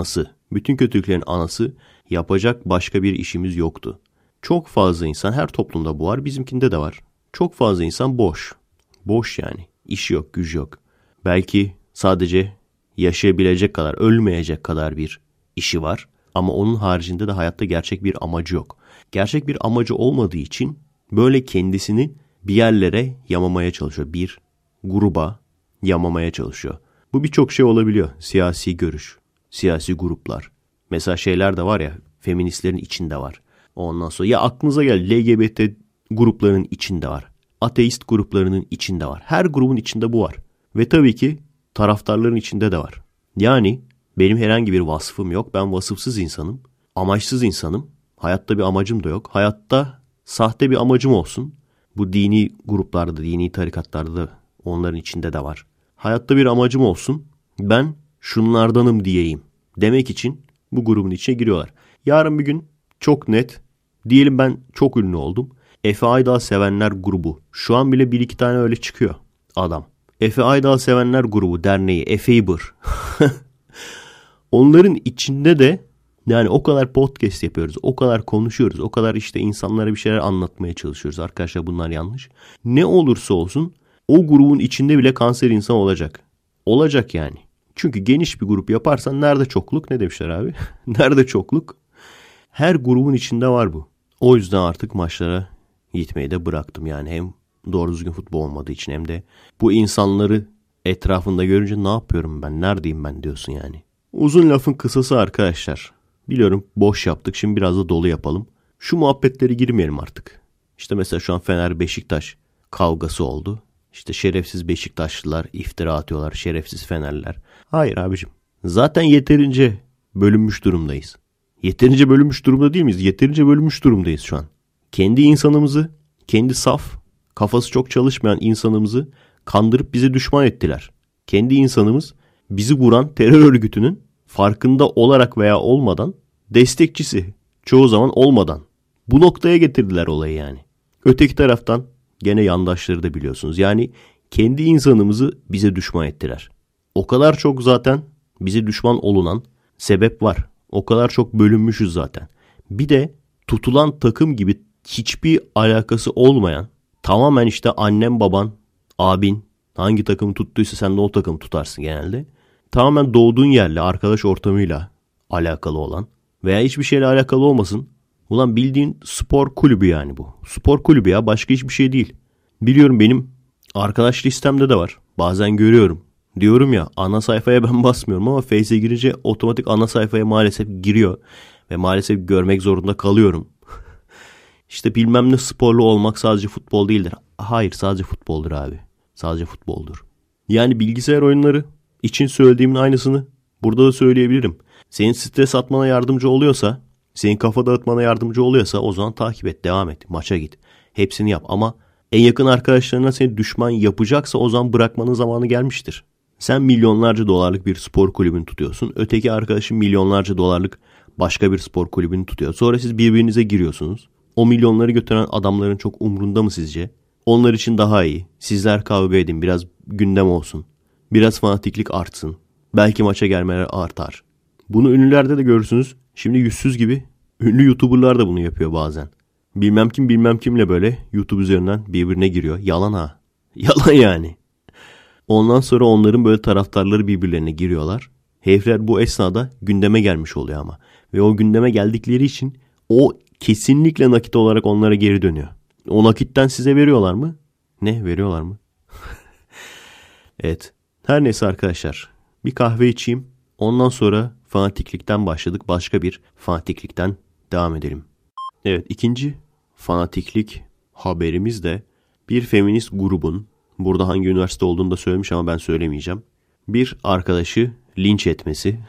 anası yapacak başka bir işimiz yoktu. Çok fazla insan, her toplumda bu var, bizimkinde de var. Çok fazla insan boş. Boş yani. İş yok, güç yok. Belki sadece yaşayabilecek kadar, ölmeyecek kadar bir işi var. Ama onun haricinde de hayatta gerçek bir amacı yok. Gerçek bir amacı olmadığı için böyle kendisini bir yerlere yamamaya çalışıyor. Bir gruba yamamaya çalışıyor. Bu birçok şey olabiliyor. Siyasi görüş, siyasi gruplar. Mesela şeyler de var ya, feministlerin içinde var. Ondan sonra ya aklınıza gel, LGBT gruplarının içinde var. Ateist gruplarının içinde var. Her grubun içinde bu var. Ve tabii ki taraftarların içinde de var. Yani benim herhangi bir vasfım yok. Ben vasıfsız insanım. Amaçsız insanım. Hayatta bir amacım da yok. Hayatta sahte bir amacım olsun. Bu dini gruplarda, dini tarikatlarda da onların içinde de var. Hayatta bir amacım olsun. Ben şunlardanım diyeyim demek için bu grubun içine giriyorlar. Yarın bir gün çok net, diyelim ben çok ünlü oldum. Efe Aydal Sevenler grubu. Şu an bile bir iki tane öyle çıkıyor adam. Efe Aydal Sevenler grubu derneği. Efeybır. Onların içinde de yani o kadar podcast yapıyoruz. O kadar konuşuyoruz. O kadar işte insanlara bir şeyler anlatmaya çalışıyoruz. Arkadaşlar bunlar yanlış. Ne olursa olsun o grubun içinde bile kanser insan olacak. Olacak yani. Çünkü geniş bir grup yaparsan nerede çokluk, ne demişler abi? Nerede çokluk? Her grubun içinde var bu. O yüzden artık maçlara gitmeyi de bıraktım. Yani hem doğru düzgün futbol olmadığı için hem de bu insanları etrafında görünce ne yapıyorum ben, neredeyim ben diyorsun yani. Uzun lafın kısası arkadaşlar. Biliyorum boş yaptık, şimdi biraz da dolu yapalım. Şu muhabbetleri girmeyelim artık. İşte mesela şu an Fener Beşiktaş kavgası oldu. İşte şerefsiz Beşiktaşlılar iftira atıyorlar, şerefsiz Fenerliler. Hayır abicim, zaten yeterince bölünmüş durumdayız. Yeterince bölünmüş durumda değil miyiz? Yeterince bölünmüş durumdayız şu an. Kendi insanımızı, kendi saf, kafası çok çalışmayan insanımızı kandırıp bize düşman ettiler. Kendi insanımız bizi vuran terör örgütünün farkında olarak veya olmadan destekçisi, çoğu zaman olmadan. Bu noktaya getirdiler olayı yani. Öteki taraftan gene yandaşları da biliyorsunuz. Yani kendi insanımızı bize düşman ettiler. O kadar çok zaten bize düşman olunan sebep var. O kadar çok bölünmüşüz zaten. Bir de tutulan takım gibi hiçbir alakası olmayan, tamamen işte annen, baban, abin hangi takımı tuttuysa sen de o takımı tutarsın genelde. Tamamen doğduğun yerle, arkadaş ortamıyla alakalı olan veya hiçbir şeyle alakalı olmasın. Ulan bildiğin spor kulübü yani bu. Spor kulübü ya, başka hiçbir şey değil. Biliyorum, benim arkadaş listemde de var. Bazen görüyorum. Diyorum ya, ana sayfaya ben basmıyorum ama Face'e girince otomatik ana sayfaya maalesef giriyor. Ve maalesef görmek zorunda kalıyorum. İşte bilmem ne sporlu olmak sadece futbol değildir. Hayır, sadece futboldur abi. Sadece futboldur. Yani bilgisayar oyunları için söylediğimin aynısını burada da söyleyebilirim. Senin stres atmana yardımcı oluyorsa, senin kafa dağıtmana yardımcı oluyorsa o zaman takip et, devam et, maça git. Hepsini yap ama en yakın arkadaşlarına seni düşman yapacaksa o zaman bırakmanın zamanı gelmiştir. Sen milyonlarca dolarlık bir spor kulübünü tutuyorsun. Öteki arkadaşın milyonlarca dolarlık başka bir spor kulübünü tutuyor. Sonra siz birbirinize giriyorsunuz. O milyonları götüren adamların çok umrunda mı sizce? Onlar için daha iyi. Sizler kavga edin, biraz gündem olsun. Biraz fanatiklik artsın. Belki maça gelmeler artar. Bunu ünlülerde de görürsünüz. Şimdi yüzsüz gibi ünlü YouTuber'lar da bunu yapıyor bazen. Bilmem kim bilmem kimle böyle YouTube üzerinden birbirine giriyor. Yalan ha. Yalan yani. Ondan sonra onların böyle taraftarları birbirlerine giriyorlar. Herifler bu esnada gündeme gelmiş oluyor ama. Ve o gündeme geldikleri için o kesinlikle nakit olarak onlara geri dönüyor. O nakitten size veriyorlar mı? Ne veriyorlar mı? Evet. Her neyse arkadaşlar. Bir kahve içeyim. Ondan sonra fanatiklikten başladık. Başka bir fanatiklikten devam edelim. Evet, ikinci fanatiklik haberimiz de bir feminist grubun, burada hangi üniversite olduğunu da söylemiş ama ben söylemeyeceğim, bir arkadaşı linç etmesi.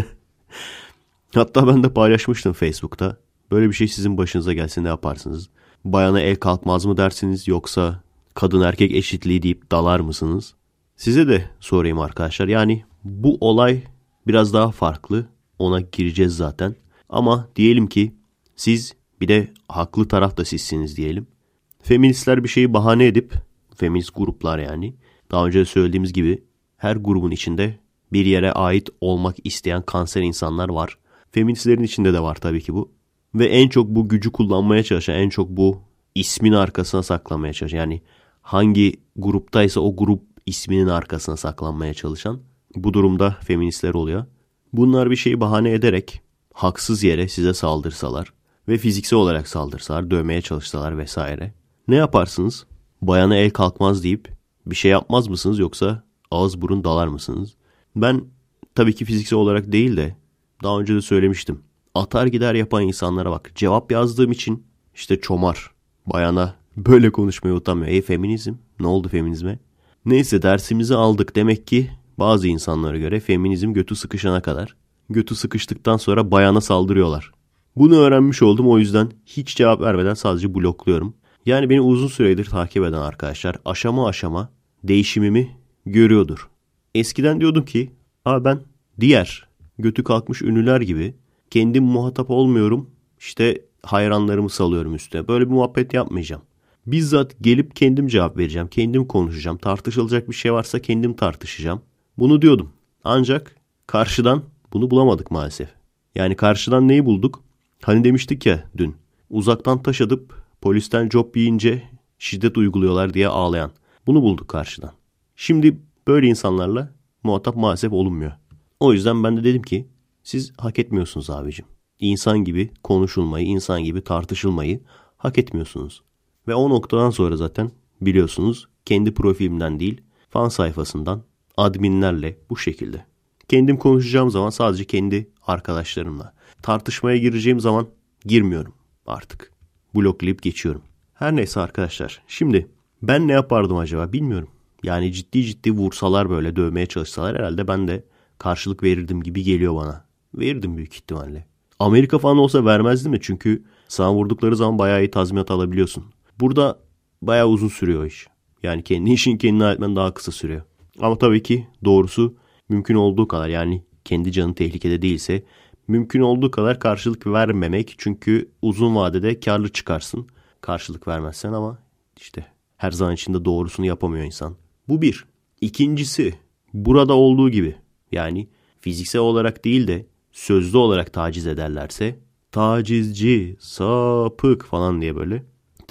Hatta ben de paylaşmıştım Facebook'ta. Böyle bir şey sizin başınıza gelse ne yaparsınız? Bayana el kalkmaz mı dersiniz yoksa kadın erkek eşitliği deyip dalar mısınız? Size de sorayım arkadaşlar. Yani bu olay biraz daha farklı. Ona gireceğiz zaten. Ama diyelim ki siz, bir de haklı taraf da sizsiniz diyelim. Feministler bir şeyi bahane edip, feminist gruplar yani, daha önce de söylediğimiz gibi her grubun içinde bir yere ait olmak isteyen kanser insanlar var. Feministlerin içinde de var tabii ki bu. Ve en çok bu gücü kullanmaya çalışan, en çok bu ismin arkasına saklamaya çalışan, yani hangi gruptaysa o grup isminin arkasına saklanmaya çalışan, bu durumda feministler oluyor. Bunlar bir şeyi bahane ederek haksız yere size saldırsalar ve fiziksel olarak saldırsalar, dövmeye çalışsalar vesaire, ne yaparsınız? Bayana el kalkmaz deyip bir şey yapmaz mısınız yoksa ağız burun dalar mısınız? Ben tabii ki fiziksel olarak değil de daha önce de söylemiştim. Atar gider yapan insanlara bak. Cevap yazdığım için işte çomar. Bayana böyle konuşmaya utanmıyor. Feminizm. Ne oldu feminizme? Neyse, dersimizi aldık. Demek ki bazı insanlara göre feminizm götü sıkışana kadar. Götü sıkıştıktan sonra bayana saldırıyorlar. Bunu öğrenmiş oldum, o yüzden hiç cevap vermeden sadece blokluyorum. Yani beni uzun süredir takip eden arkadaşlar aşama aşama değişimimi görüyordur. Eskiden diyordum ki ben diğer götü kalkmış ünlüler gibi kendim muhatap olmuyorum, işte hayranlarımı salıyorum üstüne. Böyle bir muhabbet yapmayacağım. Bizzat gelip kendim cevap vereceğim, kendim konuşacağım. Tartışılacak bir şey varsa kendim tartışacağım. Bunu diyordum. Ancak karşıdan bunu bulamadık maalesef. Yani karşıdan neyi bulduk? Hani demiştik ya dün, uzaktan taş atıp polisten cop yiyince şiddet uyguluyorlar diye ağlayan. Bunu bulduk karşıdan. Şimdi böyle insanlarla muhatap maalesef olunmuyor. O yüzden ben de dedim ki siz hak etmiyorsunuz abicim. İnsan gibi konuşulmayı, insan gibi tartışılmayı hak etmiyorsunuz. Ve o noktadan sonra zaten biliyorsunuz kendi profilimden değil, fan sayfasından adminlerle bu şekilde. Kendim konuşacağım zaman sadece kendi arkadaşlarımla. Tartışmaya gireceğim zaman girmiyorum artık. Bloklayıp geçiyorum. Her neyse arkadaşlar. Şimdi ben ne yapardım acaba bilmiyorum. Yani ciddi ciddi vursalar, böyle dövmeye çalışsalar herhalde ben de karşılık verirdim gibi geliyor bana. Verirdim büyük ihtimalle. Amerika falan olsa vermezdim de, çünkü sana vurdukları zaman bayağı iyi tazminat alabiliyorsun. Burada bayağı uzun sürüyor iş. Yani kendi işin kendine halletmen daha kısa sürüyor. Ama tabii ki doğrusu mümkün olduğu kadar, yani kendi canın tehlikede değilse mümkün olduğu kadar karşılık vermemek. Çünkü uzun vadede karlı çıkarsın karşılık vermezsen, ama işte her zaman içinde doğrusunu yapamıyor insan. Bu bir. İkincisi, burada olduğu gibi, yani fiziksel olarak değil de sözlü olarak taciz ederlerse tacizci, sapık falan diye böyle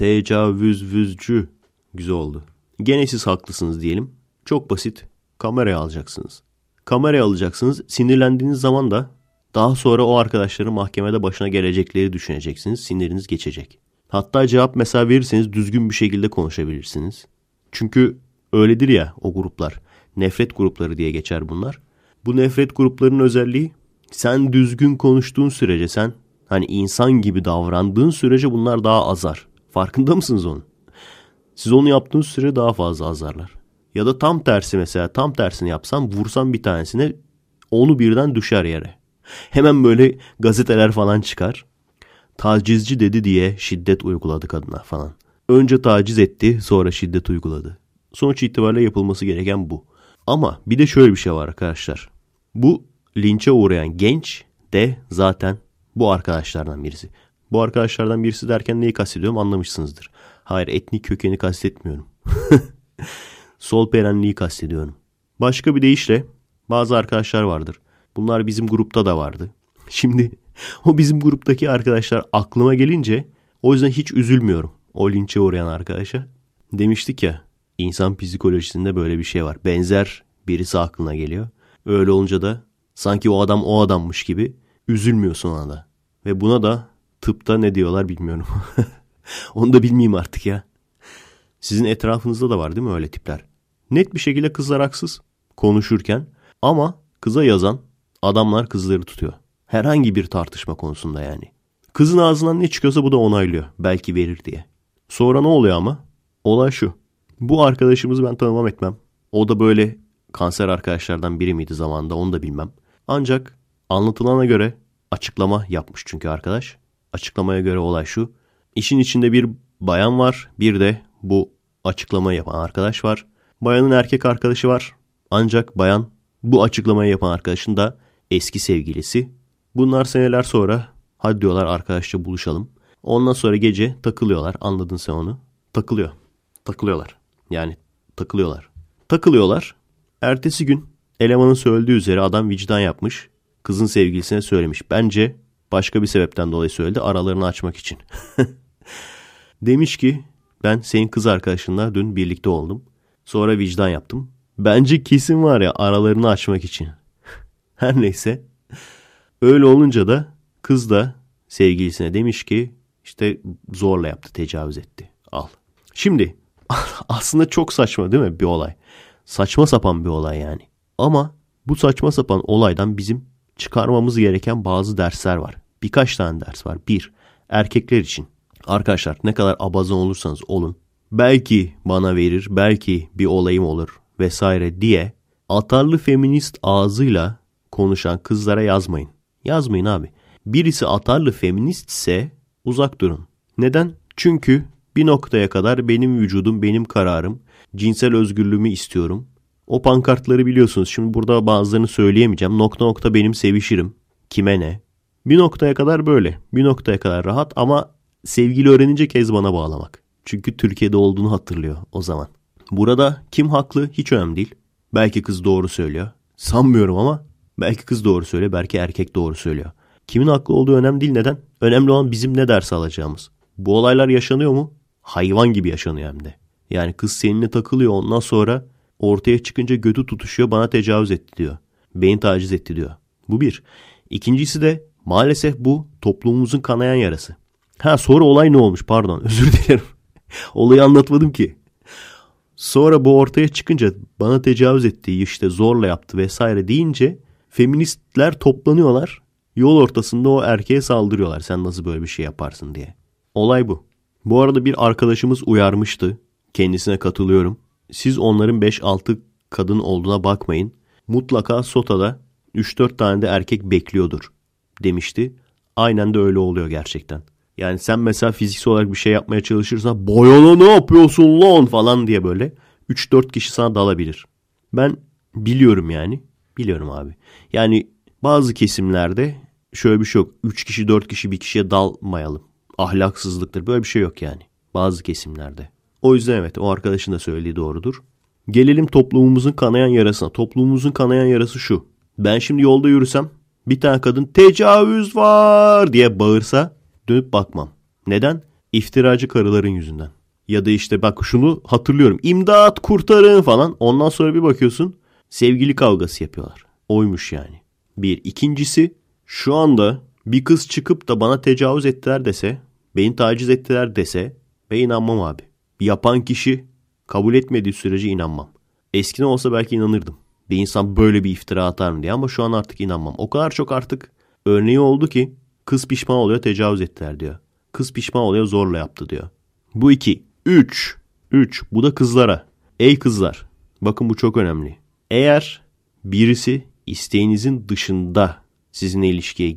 tecavüzcü, güzel oldu. Gene siz haklısınız diyelim. Çok basit. Kameraya alacaksınız. Kameraya alacaksınız. Sinirlendiğiniz zaman da daha sonra o arkadaşların mahkemede başına gelecekleri düşüneceksiniz. Siniriniz geçecek. Hatta cevap mesela verirseniz düzgün bir şekilde konuşabilirsiniz. Çünkü öyledir ya o gruplar. Nefret grupları diye geçer bunlar. Bu nefret gruplarının özelliği, sen düzgün konuştuğun sürece, sen hani insan gibi davrandığın sürece bunlar daha azar. Farkında mısınız onun? Siz onu yaptığınız süre daha fazla azarlar. Ya da tam tersi, mesela tam tersini yapsam, vursam bir tanesine, onu birden düşer yere. Hemen böyle gazeteler falan çıkar. Tacizci dedi diye şiddet uyguladı kadına falan. Önce taciz etti, sonra şiddet uyguladı. Sonuç itibariyle yapılması gereken bu. Ama bir de şöyle bir şey var arkadaşlar. Bu linçe uğrayan genç de zaten bu arkadaşlardan birisi. Bu arkadaşlardan birisi derken neyi kastediyorum anlamışsınızdır. Hayır, etnik kökeni kastetmiyorum. Sol perenliği kastediyorum. Başka bir deyişle bazı arkadaşlar vardır. Bunlar bizim grupta da vardı. Şimdi o bizim gruptaki arkadaşlar aklıma gelince o yüzden hiç üzülmüyorum o linçe uğrayan arkadaşa. Demiştik ya, insan psikolojisinde böyle bir şey var. Benzer birisi aklına geliyor. Öyle olunca da sanki o adam o adammış gibi üzülmüyorsun ona da. Ve buna da tıpta ne diyorlar bilmiyorum. Onu da bilmeyeyim artık ya. Sizin etrafınızda da var değil mi öyle tipler? Net bir şekilde kızlar haksız konuşurken, ama kıza yazan adamlar kızları tutuyor. Herhangi bir tartışma konusunda yani. Kızın ağzından ne çıkıyorsa bu da onaylıyor. Belki verir diye. Sonra ne oluyor ama? Olay şu. Bu arkadaşımızı ben tanımam etmem. O da böyle kanser arkadaşlardan biri miydi zamanında onu da bilmem. Ancak anlatılana göre açıklama yapmış çünkü arkadaş. Açıklamaya göre olay şu. İşin içinde bir bayan var, bir de bu açıklamayı yapan arkadaş var. Bayanın erkek arkadaşı var. Ancak bayan bu açıklamayı yapan arkadaşın da eski sevgilisi. Bunlar seneler sonra hadi diyorlar arkadaşça buluşalım. Ondan sonra gece takılıyorlar. Anladın sen onu. Takılıyorlar. Yani takılıyorlar. Ertesi gün elemanın söylediği üzere adam vicdan yapmış. Kızın sevgilisine söylemiş. Bence başka bir sebepten dolayı söyledi. Aralarını açmak için. Demiş ki ben senin kız arkadaşınla dün birlikte oldum. Sonra vicdan yaptım. Bence kesin var ya aralarını açmak için. Her neyse. Öyle olunca da kız da sevgilisine demiş ki işte zorla yaptı, tecavüz etti. Al. Şimdi aslında çok saçma değil mi bir olay? Saçma sapan bir olay yani. Ama bu saçma sapan olaydan bizim çıkarmamız gereken bazı dersler var. Birkaç tane ders var. Bir, erkekler için. Arkadaşlar ne kadar abazan olursanız olun. Belki bana verir, belki bir olayım olur vesaire diye atarlı feminist ağzıyla konuşan kızlara yazmayın. Yazmayın abi. Birisi atarlı feministse uzak durun. Neden? Çünkü bir noktaya kadar benim vücudum, benim kararım, cinsel özgürlüğümü istiyorum. O pankartları biliyorsunuz. Şimdi burada bazılarını söyleyemeyeceğim. Nokta nokta benim sevişirim. Kime ne? Bir noktaya kadar böyle. Bir noktaya kadar rahat ama sevgili öğrenince Kezban'a bağlamak. Çünkü Türkiye'de olduğunu hatırlıyor o zaman. Burada kim haklı hiç önemli değil. Belki kız doğru söylüyor. Sanmıyorum ama belki kız doğru söylüyor. Belki erkek doğru söylüyor. Kimin haklı olduğu önemli değil. Neden? Önemli olan bizim ne ders alacağımız. Bu olaylar yaşanıyor mu? Hayvan gibi yaşanıyor hem de. Yani kız seninle takılıyor, ondan sonra ortaya çıkınca götü tutuşuyor, bana tecavüz etti diyor. Beni taciz etti diyor. Bu bir. İkincisi de maalesef bu toplumumuzun kanayan yarası. Sonra olay ne olmuş? Pardon, özür dilerim. Olayı anlatmadım ki. Sonra bu ortaya çıkınca bana tecavüz etti, işte zorla yaptı vesaire deyince feministler toplanıyorlar. Yol ortasında o erkeğe saldırıyorlar. Sen nasıl böyle bir şey yaparsın diye. Olay bu. Bu arada bir arkadaşımız uyarmıştı. Kendisine katılıyorum. Siz onların 5-6 kadın olduğuna bakmayın. Mutlaka SOTA'da 3-4 tane de erkek bekliyordur demişti. Aynen de öyle oluyor gerçekten. Yani sen mesela fiziksel olarak bir şey yapmaya çalışırsan boyana ne yapıyorsun lan falan diye böyle 3-4 kişi sana dalabilir. Ben biliyorum yani. Biliyorum abi. Yani bazı kesimlerde şöyle bir şey yok. 3 kişi 4 kişi bir kişiye dalmayalım. Ahlaksızlıktır. Böyle bir şey yok yani. Bazı kesimlerde. O yüzden evet o arkadaşın da söylediği doğrudur. Gelelim toplumumuzun kanayan yarasına. Toplumumuzun kanayan yarası şu. Ben şimdi yolda yürüsem bir tane kadın tecavüz var diye bağırsa dönüp bakmam. Neden? İftiracı karıların yüzünden. Ya da işte bak şunu hatırlıyorum. İmdat kurtarın falan. Ondan sonra bir bakıyorsun sevgili kavgası yapıyorlar. Oymuş yani. Bir. İkincisi şu anda bir kız çıkıp da bana tecavüz ettiler dese, beni taciz ettiler dese ben inanmam abi. Yapan kişi kabul etmediği sürece inanmam. Eskiden olsa belki inanırdım. Bir insan böyle bir iftira atar mı diye ama şu an artık inanmam. O kadar çok artık örneği oldu ki kız pişman oluyor tecavüz ettiler diyor. Kız pişman oluyor zorla yaptı diyor. Bu 2. 3. Bu da kızlara. Ey kızlar bakın bu çok önemli. Eğer birisi isteğinizin dışında sizinle ilişkiye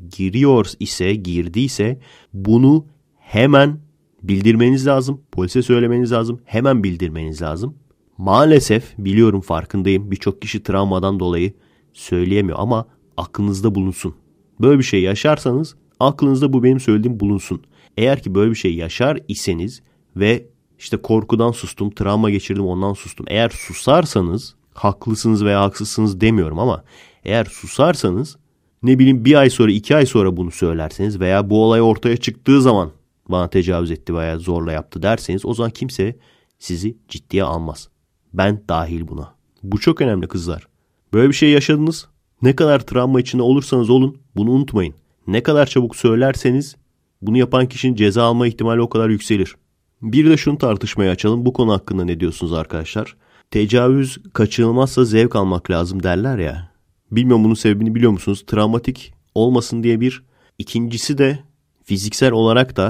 girdiyse bunu hemen bildirmeniz lazım. Polise söylemeniz lazım. Hemen bildirmeniz lazım. Maalesef biliyorum farkındayım. Birçok kişi travmadan dolayı söyleyemiyor ama aklınızda bulunsun. Böyle bir şey yaşarsanız aklınızda bu benim söylediğim bulunsun. Eğer ki böyle bir şey yaşar iseniz ve işte korkudan sustum, travma geçirdim ondan sustum. Eğer susarsanız haklısınız veya haksızsınız demiyorum ama eğer susarsanız ne bileyim bir ay sonra 2 ay sonra bunu söylerseniz veya bu olay ortaya çıktığı zaman bana tecavüz etti veya zorla yaptı derseniz o zaman kimse sizi ciddiye almaz. Ben dahil buna. Bu çok önemli kızlar. Böyle bir şey yaşadınız. Ne kadar travma içinde olursanız olun bunu unutmayın. Ne kadar çabuk söylerseniz bunu yapan kişinin ceza alma ihtimali o kadar yükselir. Bir de şunu tartışmaya açalım. Bu konu hakkında ne diyorsunuz arkadaşlar? Tecavüz kaçınılmazsa zevk almak lazım derler ya. Bilmiyorum bunun sebebini biliyor musunuz? Travmatik olmasın diye bir. İkincisi de fiziksel olarak da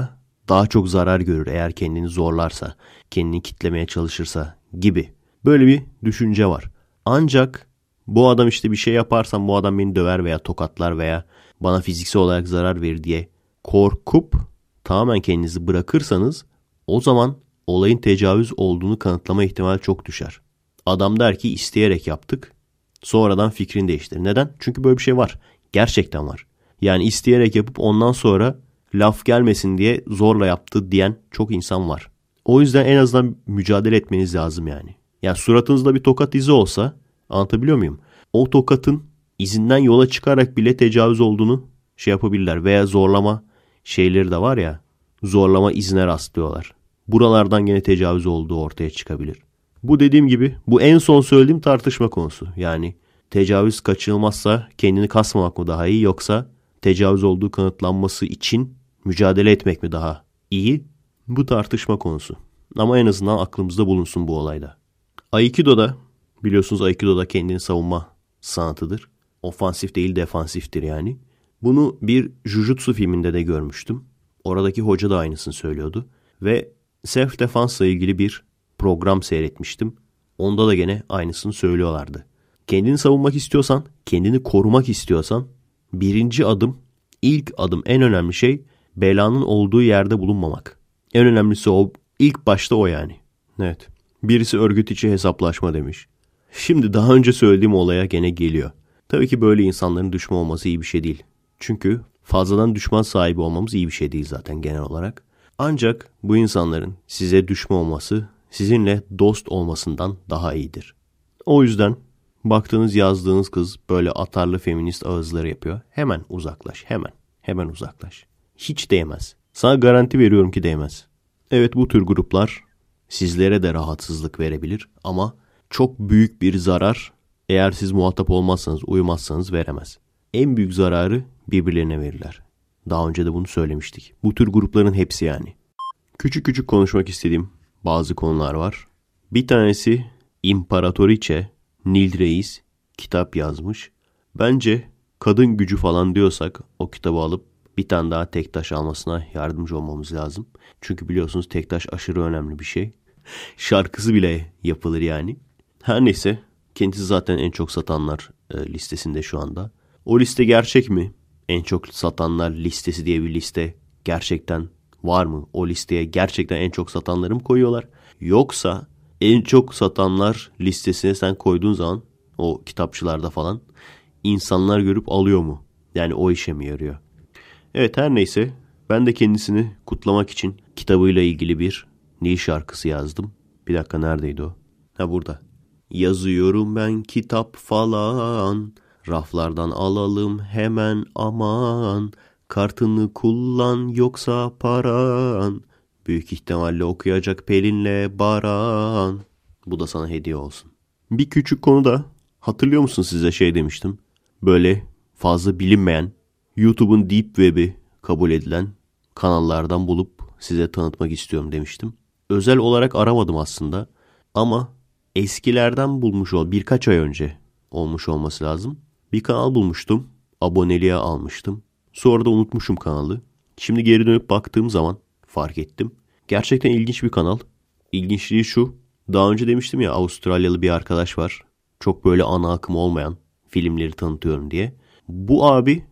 daha çok zarar görür eğer kendini zorlarsa, kendini kitlemeye çalışırsa gibi. Böyle bir düşünce var. Ancak bu adam işte bir şey yaparsam bu adam beni döver veya tokatlar veya bana fiziksel olarak zarar verir diye korkup tamamen kendinizi bırakırsanız o zaman olayın tecavüz olduğunu kanıtlama ihtimali çok düşer. Adam der ki isteyerek yaptık. Sonradan fikrini değiştir. Neden? Çünkü böyle bir şey var. Gerçekten var. Yani isteyerek yapıp ondan sonra laf gelmesin diye zorla yaptı diyen çok insan var. O yüzden en azından mücadele etmeniz lazım yani. Yani suratınızda bir tokat izi olsa, anlatabiliyor muyum? O tokatın izinden yola çıkarak bile tecavüz olduğunu yapabilirler. Veya zorlama şeyleri de var ya, zorlama izine rastlıyorlar. Buralardan gene tecavüz olduğu ortaya çıkabilir. Bu dediğim gibi bu en son söylediğim tartışma konusu. Yani tecavüz kaçınılmazsa kendini kasmamak mı daha iyi yoksa tecavüz olduğu kanıtlanması için mücadele etmek mi daha iyi? Bu tartışma konusu. Ama en azından aklımızda bulunsun bu olayda. Aikido'da biliyorsunuz Aikido'da kendini savunma sanatıdır. Ofansif değil defansiftir yani. Bunu bir Jujutsu filminde de görmüştüm. Oradaki hoca da aynısını söylüyordu. Ve self defense ile ilgili bir program seyretmiştim. Onda da gene aynısını söylüyorlardı. Kendini savunmak istiyorsan, kendini korumak istiyorsan birinci adım, ilk adım en önemli şey belanın olduğu yerde bulunmamak. En önemlisi o, ilk başta o yani. Evet. Birisi örgüt içi hesaplaşma demiş. Şimdi daha önce söylediğim olaya gene geliyor. Tabii ki böyle insanların düşman olması iyi bir şey değil. Çünkü fazladan düşman sahibi olmamız iyi bir şey değil zaten genel olarak. Ancak bu insanların size düşman olması sizinle dost olmasından daha iyidir. O yüzden baktığınız yazdığınız kız böyle atarlı feminist ağızları yapıyor. Hemen uzaklaş, hemen uzaklaş. Hiç değmez. Sana garanti veriyorum ki değmez. Evet, bu tür gruplar sizlere de rahatsızlık verebilir ama çok büyük bir zarar eğer siz muhatap olmazsanız, uymazsanız veremez. En büyük zararı birbirlerine verirler. Daha önce de bunu söylemiştik. Bu tür grupların hepsi yani. Küçük küçük konuşmak istediğim bazı konular var. Bir tanesi İmparatoriçe Nil Reis kitap yazmış. Bence kadın gücü falan diyorsak o kitabı alıp bir tane daha Tektaş almasına yardımcı olmamız lazım. Çünkü biliyorsunuz Tektaş aşırı önemli bir şey. Şarkısı bile yapılır yani. Her neyse, kendisi zaten en çok satanlar listesinde şu anda. O liste gerçek mi? En çok satanlar listesi diye bir liste gerçekten var mı? O listeye gerçekten en çok satanları mı koyuyorlar? Yoksa en çok satanlar listesine sen koyduğun zaman o kitapçılarda falan insanlar görüp alıyor mu? Yani o işe mi yarıyor? Evet, her neyse, ben de kendisini kutlamak için kitabıyla ilgili bir Nil şarkısı yazdım. Bir dakika, neredeydi o? Ha, burada. Yazıyorum ben kitap falan, raflardan alalım hemen aman, kartını kullan yoksa paran, büyük ihtimalle okuyacak Pelin'le Baran. Bu da sana hediye olsun. Bir küçük konuda hatırlıyor musun, size şey demiştim. Böyle fazla bilinmeyen, YouTube'un deep web'i kabul edilen kanallardan bulup size tanıtmak istiyorum demiştim. Özel olarak aramadım aslında ama eskilerden birkaç ay önce olmuş olması lazım. Bir kanal bulmuştum, aboneliğe almıştım. Sonra da unutmuşum kanalı. Şimdi geri dönüp baktığım zaman fark ettim. Gerçekten ilginç bir kanal. İlginçliği şu, daha önce demiştim ya, Avustralyalı bir arkadaş var. Çok böyle ana akım olmayan filmleri tanıtıyorum diye. Bu abi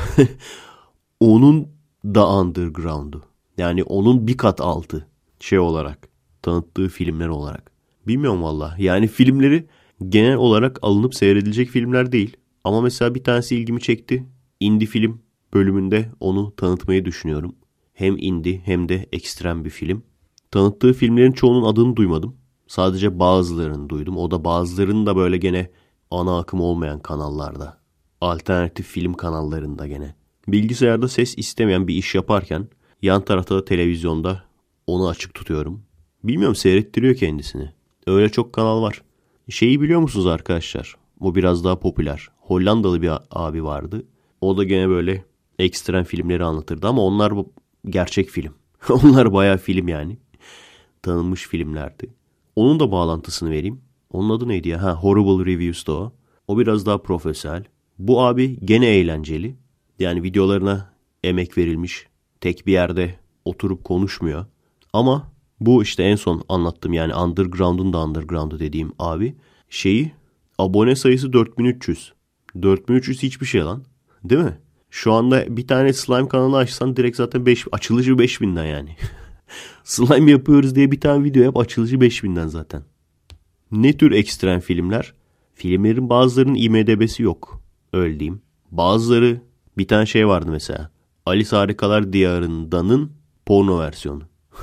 onun da underground'u. Yani onun bir kat altı şey olarak, tanıttığı filmler olarak. Bilmiyorum valla. Yani filmleri genel olarak alınıp seyredilecek filmler değil. Ama mesela bir tanesi ilgimi çekti. Indie film bölümünde onu tanıtmayı düşünüyorum. Hem indie hem de ekstrem bir film. Tanıttığı filmlerin çoğunun adını duymadım. Sadece bazılarını duydum. O da bazılarının da böyle gene ana akım olmayan kanallarda. Alternatif film kanallarında gene. Bilgisayarda ses istemeyen bir iş yaparken yan tarafta da televizyonda onu açık tutuyorum. Bilmiyorum, seyrettiriyor kendisini. Öyle çok kanal var. Şeyi biliyor musunuz arkadaşlar? O biraz daha popüler. Hollandalı bir abi vardı. O da gene böyle ekstrem filmleri anlatırdı ama onlar gerçek film. Onlar bayağı film yani. Tanınmış filmlerdi. Onun da bağlantısını vereyim. Onun adı neydi ya? Horrible Reviews'da o. O biraz daha profesyonel. Bu abi gene eğlenceli. Yani videolarına emek verilmiş. Tek bir yerde oturup konuşmuyor. Ama bu işte en son anlattığım yani Underground'un da Underground'u dediğim abi abone sayısı 4300. 4300 hiçbir şey lan. Değil mi? Şu anda bir tane slime kanalı açsan direkt zaten açılışı 5000'den yani. Slime yapıyoruz diye bir tane video yap, açılışı 5000'den zaten. Ne tür ekstrem filmler? Filmlerin bazılarının IMDb'si yok. Öyle diyeyim. Bazıları bir tane şey vardı mesela. Alice Harikalar Diyarında'nın porno versiyonu.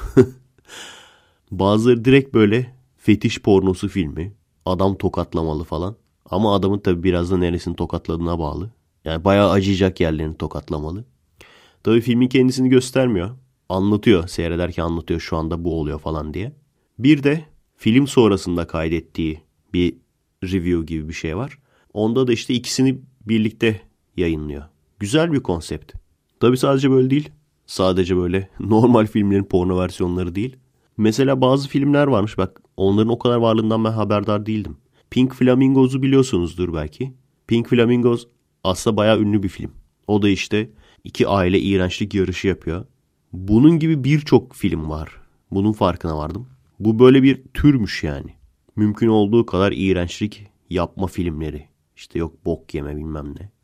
Bazıları direkt böyle fetiş pornosu filmi. Adam tokatlamalı falan. Ama adamın tabii biraz da neresini tokatladığına bağlı. Yani bayağı acıyacak yerlerini tokatlamalı. Tabii filmin kendisini göstermiyor. Anlatıyor. Seyrederken anlatıyor şu anda bu oluyor falan diye. Bir de film sonrasında kaydettiği bir review gibi bir şey var. Onda da işte ikisini birlikte yayınlıyor. Güzel bir konsept. Tabii sadece böyle değil. Sadece böyle normal filmlerin porno versiyonları değil. Mesela bazı filmler varmış. Bak onların o kadar varlığından ben haberdar değildim. Pink Flamingos'u biliyorsunuzdur belki. Pink Flamingos aslında bayağı ünlü bir film. O da işte iki aile iğrençlik yarışı yapıyor. Bunun gibi birçok film var. Bunun farkına vardım. Bu böyle bir türmüş yani. Mümkün olduğu kadar iğrençlik yapma filmleri. İşte yok bok yeme bilmem ne.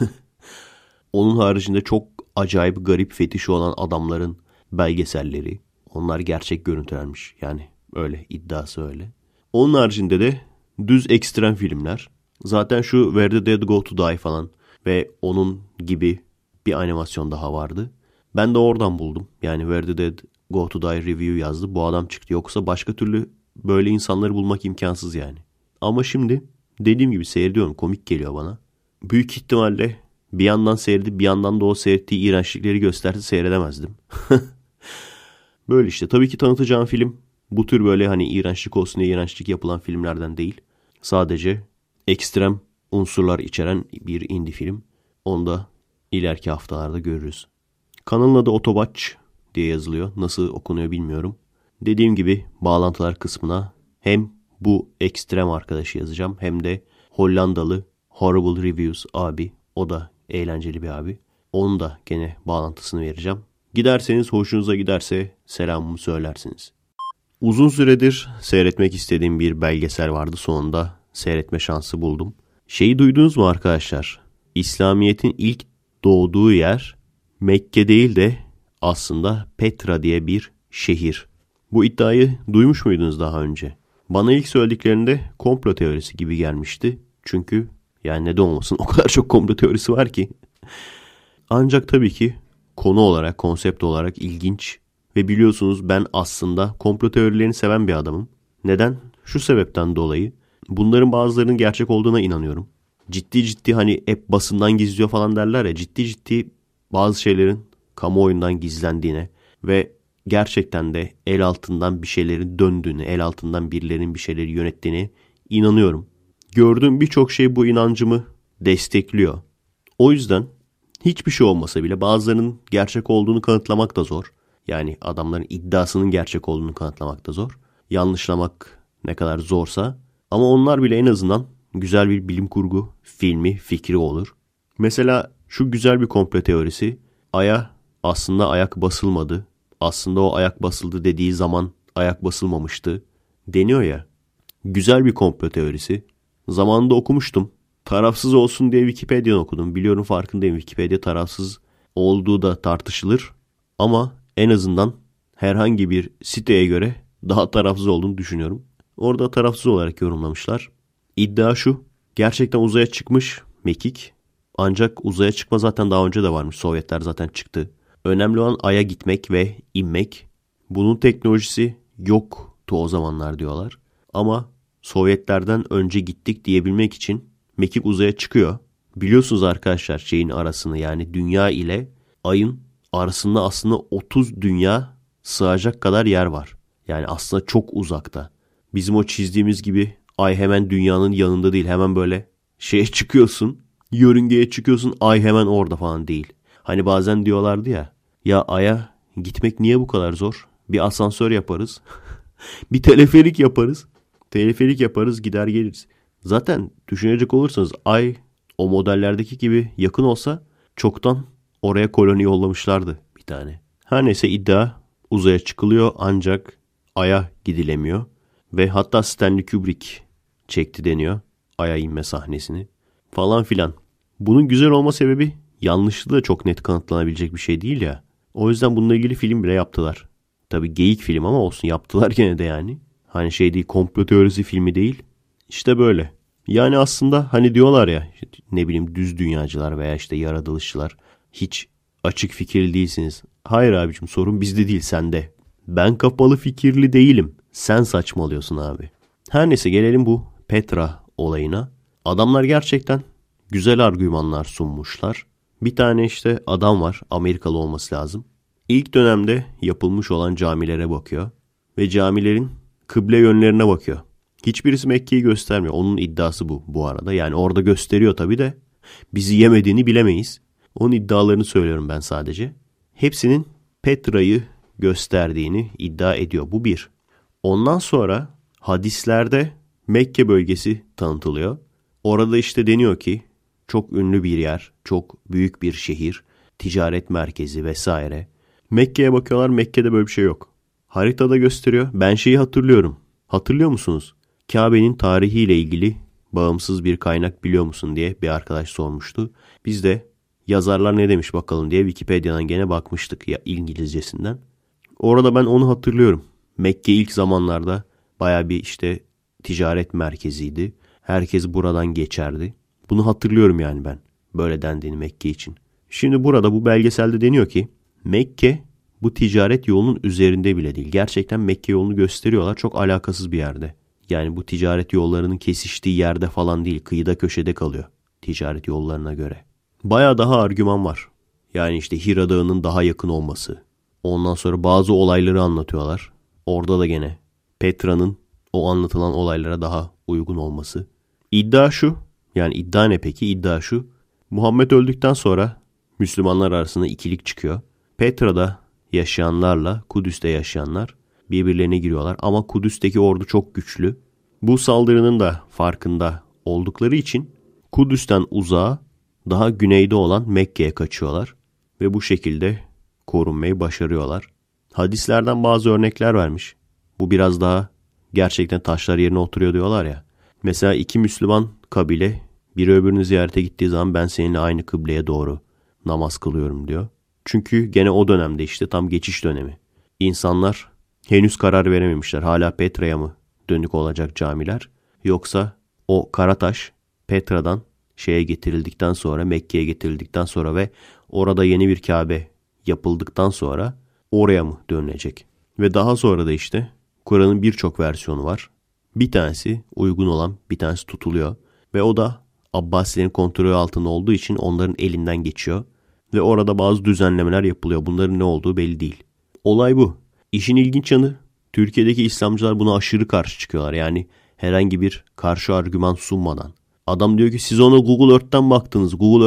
Onun haricinde çok acayip garip fetişi olan adamların belgeselleri. Onlar gerçek görüntülermiş. Yani öyle iddiası öyle. Onun haricinde de düz ekstrem filmler. Zaten şu Where the Dead Go to Die falan ve onun gibi bir animasyon daha vardı. Ben de oradan buldum. Yani Where the Dead Go to Die review yazdı. Bu adam çıktı. Yoksa başka türlü böyle insanları bulmak imkansız yani. Ama şimdi dediğim gibi seyrediyorum. Komik geliyor bana. Büyük ihtimalle bir yandan seyredip bir yandan da o seyrettiği iğrençlikleri gösterse seyredemezdim. Böyle işte. Tabii ki tanıtacağım film bu tür böyle hani iğrençlik olsun diye iğrençlik yapılan filmlerden değil. Sadece ekstrem unsurlar içeren bir indie film. Onu da ileriki haftalarda görürüz. Kanalın adı Otobaç diye yazılıyor. Nasıl okunuyor bilmiyorum. Dediğim gibi bağlantılar kısmına hem bu ekstrem arkadaşı yazacağım hem de Hollandalı Horrible Reviews abi. O da eğlenceli bir abi. Onun da gene bağlantısını vereceğim. Giderseniz hoşunuza giderse selamımı söylersiniz. Uzun süredir seyretmek istediğim bir belgesel vardı. Sonunda seyretme şansı buldum. Şeyi duydunuz mu arkadaşlar? İslamiyet'in ilk doğduğu yer Mekke değil de aslında Petra diye bir şehir. Bu iddiayı duymuş muydunuz daha önce? Bana ilk söylediklerinde komplo teorisi gibi gelmişti. Çünkü yani neden olmasın o kadar çok komplo teorisi var ki. Ancak tabii ki konu olarak, konsept olarak ilginç. Ve biliyorsunuz ben aslında komplo teorilerini seven bir adamım. Neden? Şu sebepten dolayı. Bunların bazılarının gerçek olduğuna inanıyorum. Ciddi hani hep basından gizliyor falan derler ya. Ciddi bazı şeylerin kamuoyundan gizlendiğine ve gerçekten de el altından bir şeylerin döndüğüne, el altından birilerinin bir şeyleri yönettiğine inanıyorum. Gördüğüm birçok şey bu inancımı destekliyor. O yüzden hiçbir şey olmasa bile bazılarının gerçek olduğunu kanıtlamak da zor. Yani adamların iddiasının gerçek olduğunu kanıtlamak da zor. Yanlışlamak ne kadar zorsa. Ama onlar bile en azından güzel bir bilim kurgu filmi, fikri olur. Mesela şu güzel bir komplo teorisi. Ay'a aslında ayak basılmadı. Aslında o ayak basıldı dediği zaman ayak basılmamıştı deniyor ya. Güzel bir komplo teorisi. Zamanında okumuştum. Tarafsız olsun diye Wikipedia'dan okudum. Biliyorum farkındayım, Wikipedia tarafsız olduğu da tartışılır. Ama en azından herhangi bir siteye göre daha tarafsız olduğunu düşünüyorum. Orada tarafsız olarak yorumlamışlar. İddia şu. Gerçekten uzaya çıkmış mekik. Ancak uzaya çıkma zaten daha önce de varmış. Sovyetler zaten çıktı. Önemli olan Ay'a gitmek ve inmek. Bunun teknolojisi yoktu o zamanlar diyorlar. Ama Sovyetlerden önce gittik diyebilmek için mekik uzaya çıkıyor. Biliyorsunuz arkadaşlar şeyin arasını yani dünya ile Ay'ın arasında aslında 30 dünya sığacak kadar yer var. Yani aslında çok uzakta. Bizim o çizdiğimiz gibi Ay hemen dünyanın yanında değil. Hemen böyle şeye çıkıyorsun. Yörüngeye çıkıyorsun. Ay hemen orada falan değil. Hani bazen diyorlardı ya. Ya Ay'a gitmek niye bu kadar zor? Bir asansör yaparız. Bir teleferik yaparız. Teleferik yaparız gider geliriz. Zaten düşünecek olursanız Ay o modellerdeki gibi yakın olsa çoktan oraya koloni yollamışlardı bir tane. Her neyse iddia uzaya çıkılıyor ancak Ay'a gidilemiyor. Ve hatta Stanley Kubrick çekti deniyor Ay'a inme sahnesini falan filan. Bunun güzel olma sebebi yanlışlığı da çok net kanıtlanabilecek bir şey değil ya. O yüzden bununla ilgili film bile yaptılar. Tabii geyik film ama olsun, yaptılar gene de yani. Hani şey değil, komplo teorisi filmi değil. İşte böyle. Yani aslında hani diyorlar ya, ne bileyim, düz dünyacılar veya işte yaratılışçılar hiç açık fikirli değilsiniz. Hayır abicim, sorun bizde değil, sende. Ben kapalı fikirli değilim. Sen saçmalıyorsun abi. Her neyse, gelelim bu Petra olayına. Adamlar gerçekten güzel argümanlar sunmuşlar. Bir tane işte adam var, Amerikalı olması lazım. İlk dönemde yapılmış olan camilere bakıyor ve camilerin kıble yönlerine bakıyor. Hiçbirisi Mekke'yi göstermiyor. Onun iddiası bu arada. Yani orada gösteriyor tabii de bizi yemediğini bilemeyiz. Onun iddialarını söylüyorum ben sadece. Hepsinin Petra'yı gösterdiğini iddia ediyor. Bu bir. Ondan sonra hadislerde Mekke bölgesi tanıtılıyor. Orada işte deniyor ki çok ünlü bir yer, çok büyük bir şehir, ticaret merkezi vesaire. Mekke'ye bakıyorlar, Mekke'de böyle bir şey yok. Haritada gösteriyor. Ben şeyi hatırlıyorum. Hatırlıyor musunuz? Kabe'nin tarihiyle ilgili bağımsız bir kaynak biliyor musun diye bir arkadaş sormuştu. Biz de yazarlar ne demiş bakalım diye Wikipedia'dan gene bakmıştık ya, İngilizcesinden. Orada ben onu hatırlıyorum. Mekke ilk zamanlarda baya bir işte ticaret merkeziydi. Herkes buradan geçerdi. Bunu hatırlıyorum yani ben. Böyle dendiğini Mekke için. Şimdi burada bu belgeselde deniyor ki Mekke bu ticaret yolunun üzerinde bile değil. Gerçekten Mekke yolunu gösteriyorlar. Çok alakasız bir yerde. Yani bu ticaret yollarının kesiştiği yerde falan değil. Kıyıda köşede kalıyor ticaret yollarına göre. Baya daha argüman var. Yani işte Hira Dağı'nın daha yakın olması. Ondan sonra bazı olayları anlatıyorlar. Orada da gene Petra'nın o anlatılan olaylara daha uygun olması. İddia şu. Yani iddia ne peki? İddia şu. Muhammed öldükten sonra Müslümanlar arasında ikilik çıkıyor. Petra'da yaşayanlarla Kudüs'te yaşayanlar birbirlerine giriyorlar. Ama Kudüs'teki ordu çok güçlü. Bu saldırının da farkında oldukları için Kudüs'ten uzağa, daha güneyde olan Mekke'ye kaçıyorlar. Ve bu şekilde korunmayı başarıyorlar. Hadislerden bazı örnekler vermiş. Bu biraz daha gerçekten taşlar yerine oturuyor diyorlar ya. Mesela iki Müslüman kabile biri öbürünü ziyarete gittiği zaman ben seninle aynı kıbleye doğru namaz kılıyorum diyor. Çünkü gene o dönemde işte tam geçiş dönemi. İnsanlar henüz karar verememişler. Hala Petra'ya mı dönük olacak camiler? Yoksa o Karataş Petra'dan şeye getirildikten sonra, Mekke'ye getirildikten sonra ve orada yeni bir Kabe yapıldıktan sonra oraya mı dönülecek? Ve daha sonra da işte Kur'an'ın birçok versiyonu var. Bir tanesi uygun olan, bir tanesi tutuluyor. Ve o da Abbasilerin kontrolü altında olduğu için onların elinden geçiyor. Ve orada bazı düzenlemeler yapılıyor. Bunların ne olduğu belli değil. Olay bu. İşin ilginç yanı, Türkiye'deki İslamcılar buna aşırı karşı çıkıyorlar. Yani herhangi bir karşı argüman sunmadan. Adam diyor ki siz ona Google Earth'ten baktınız. Google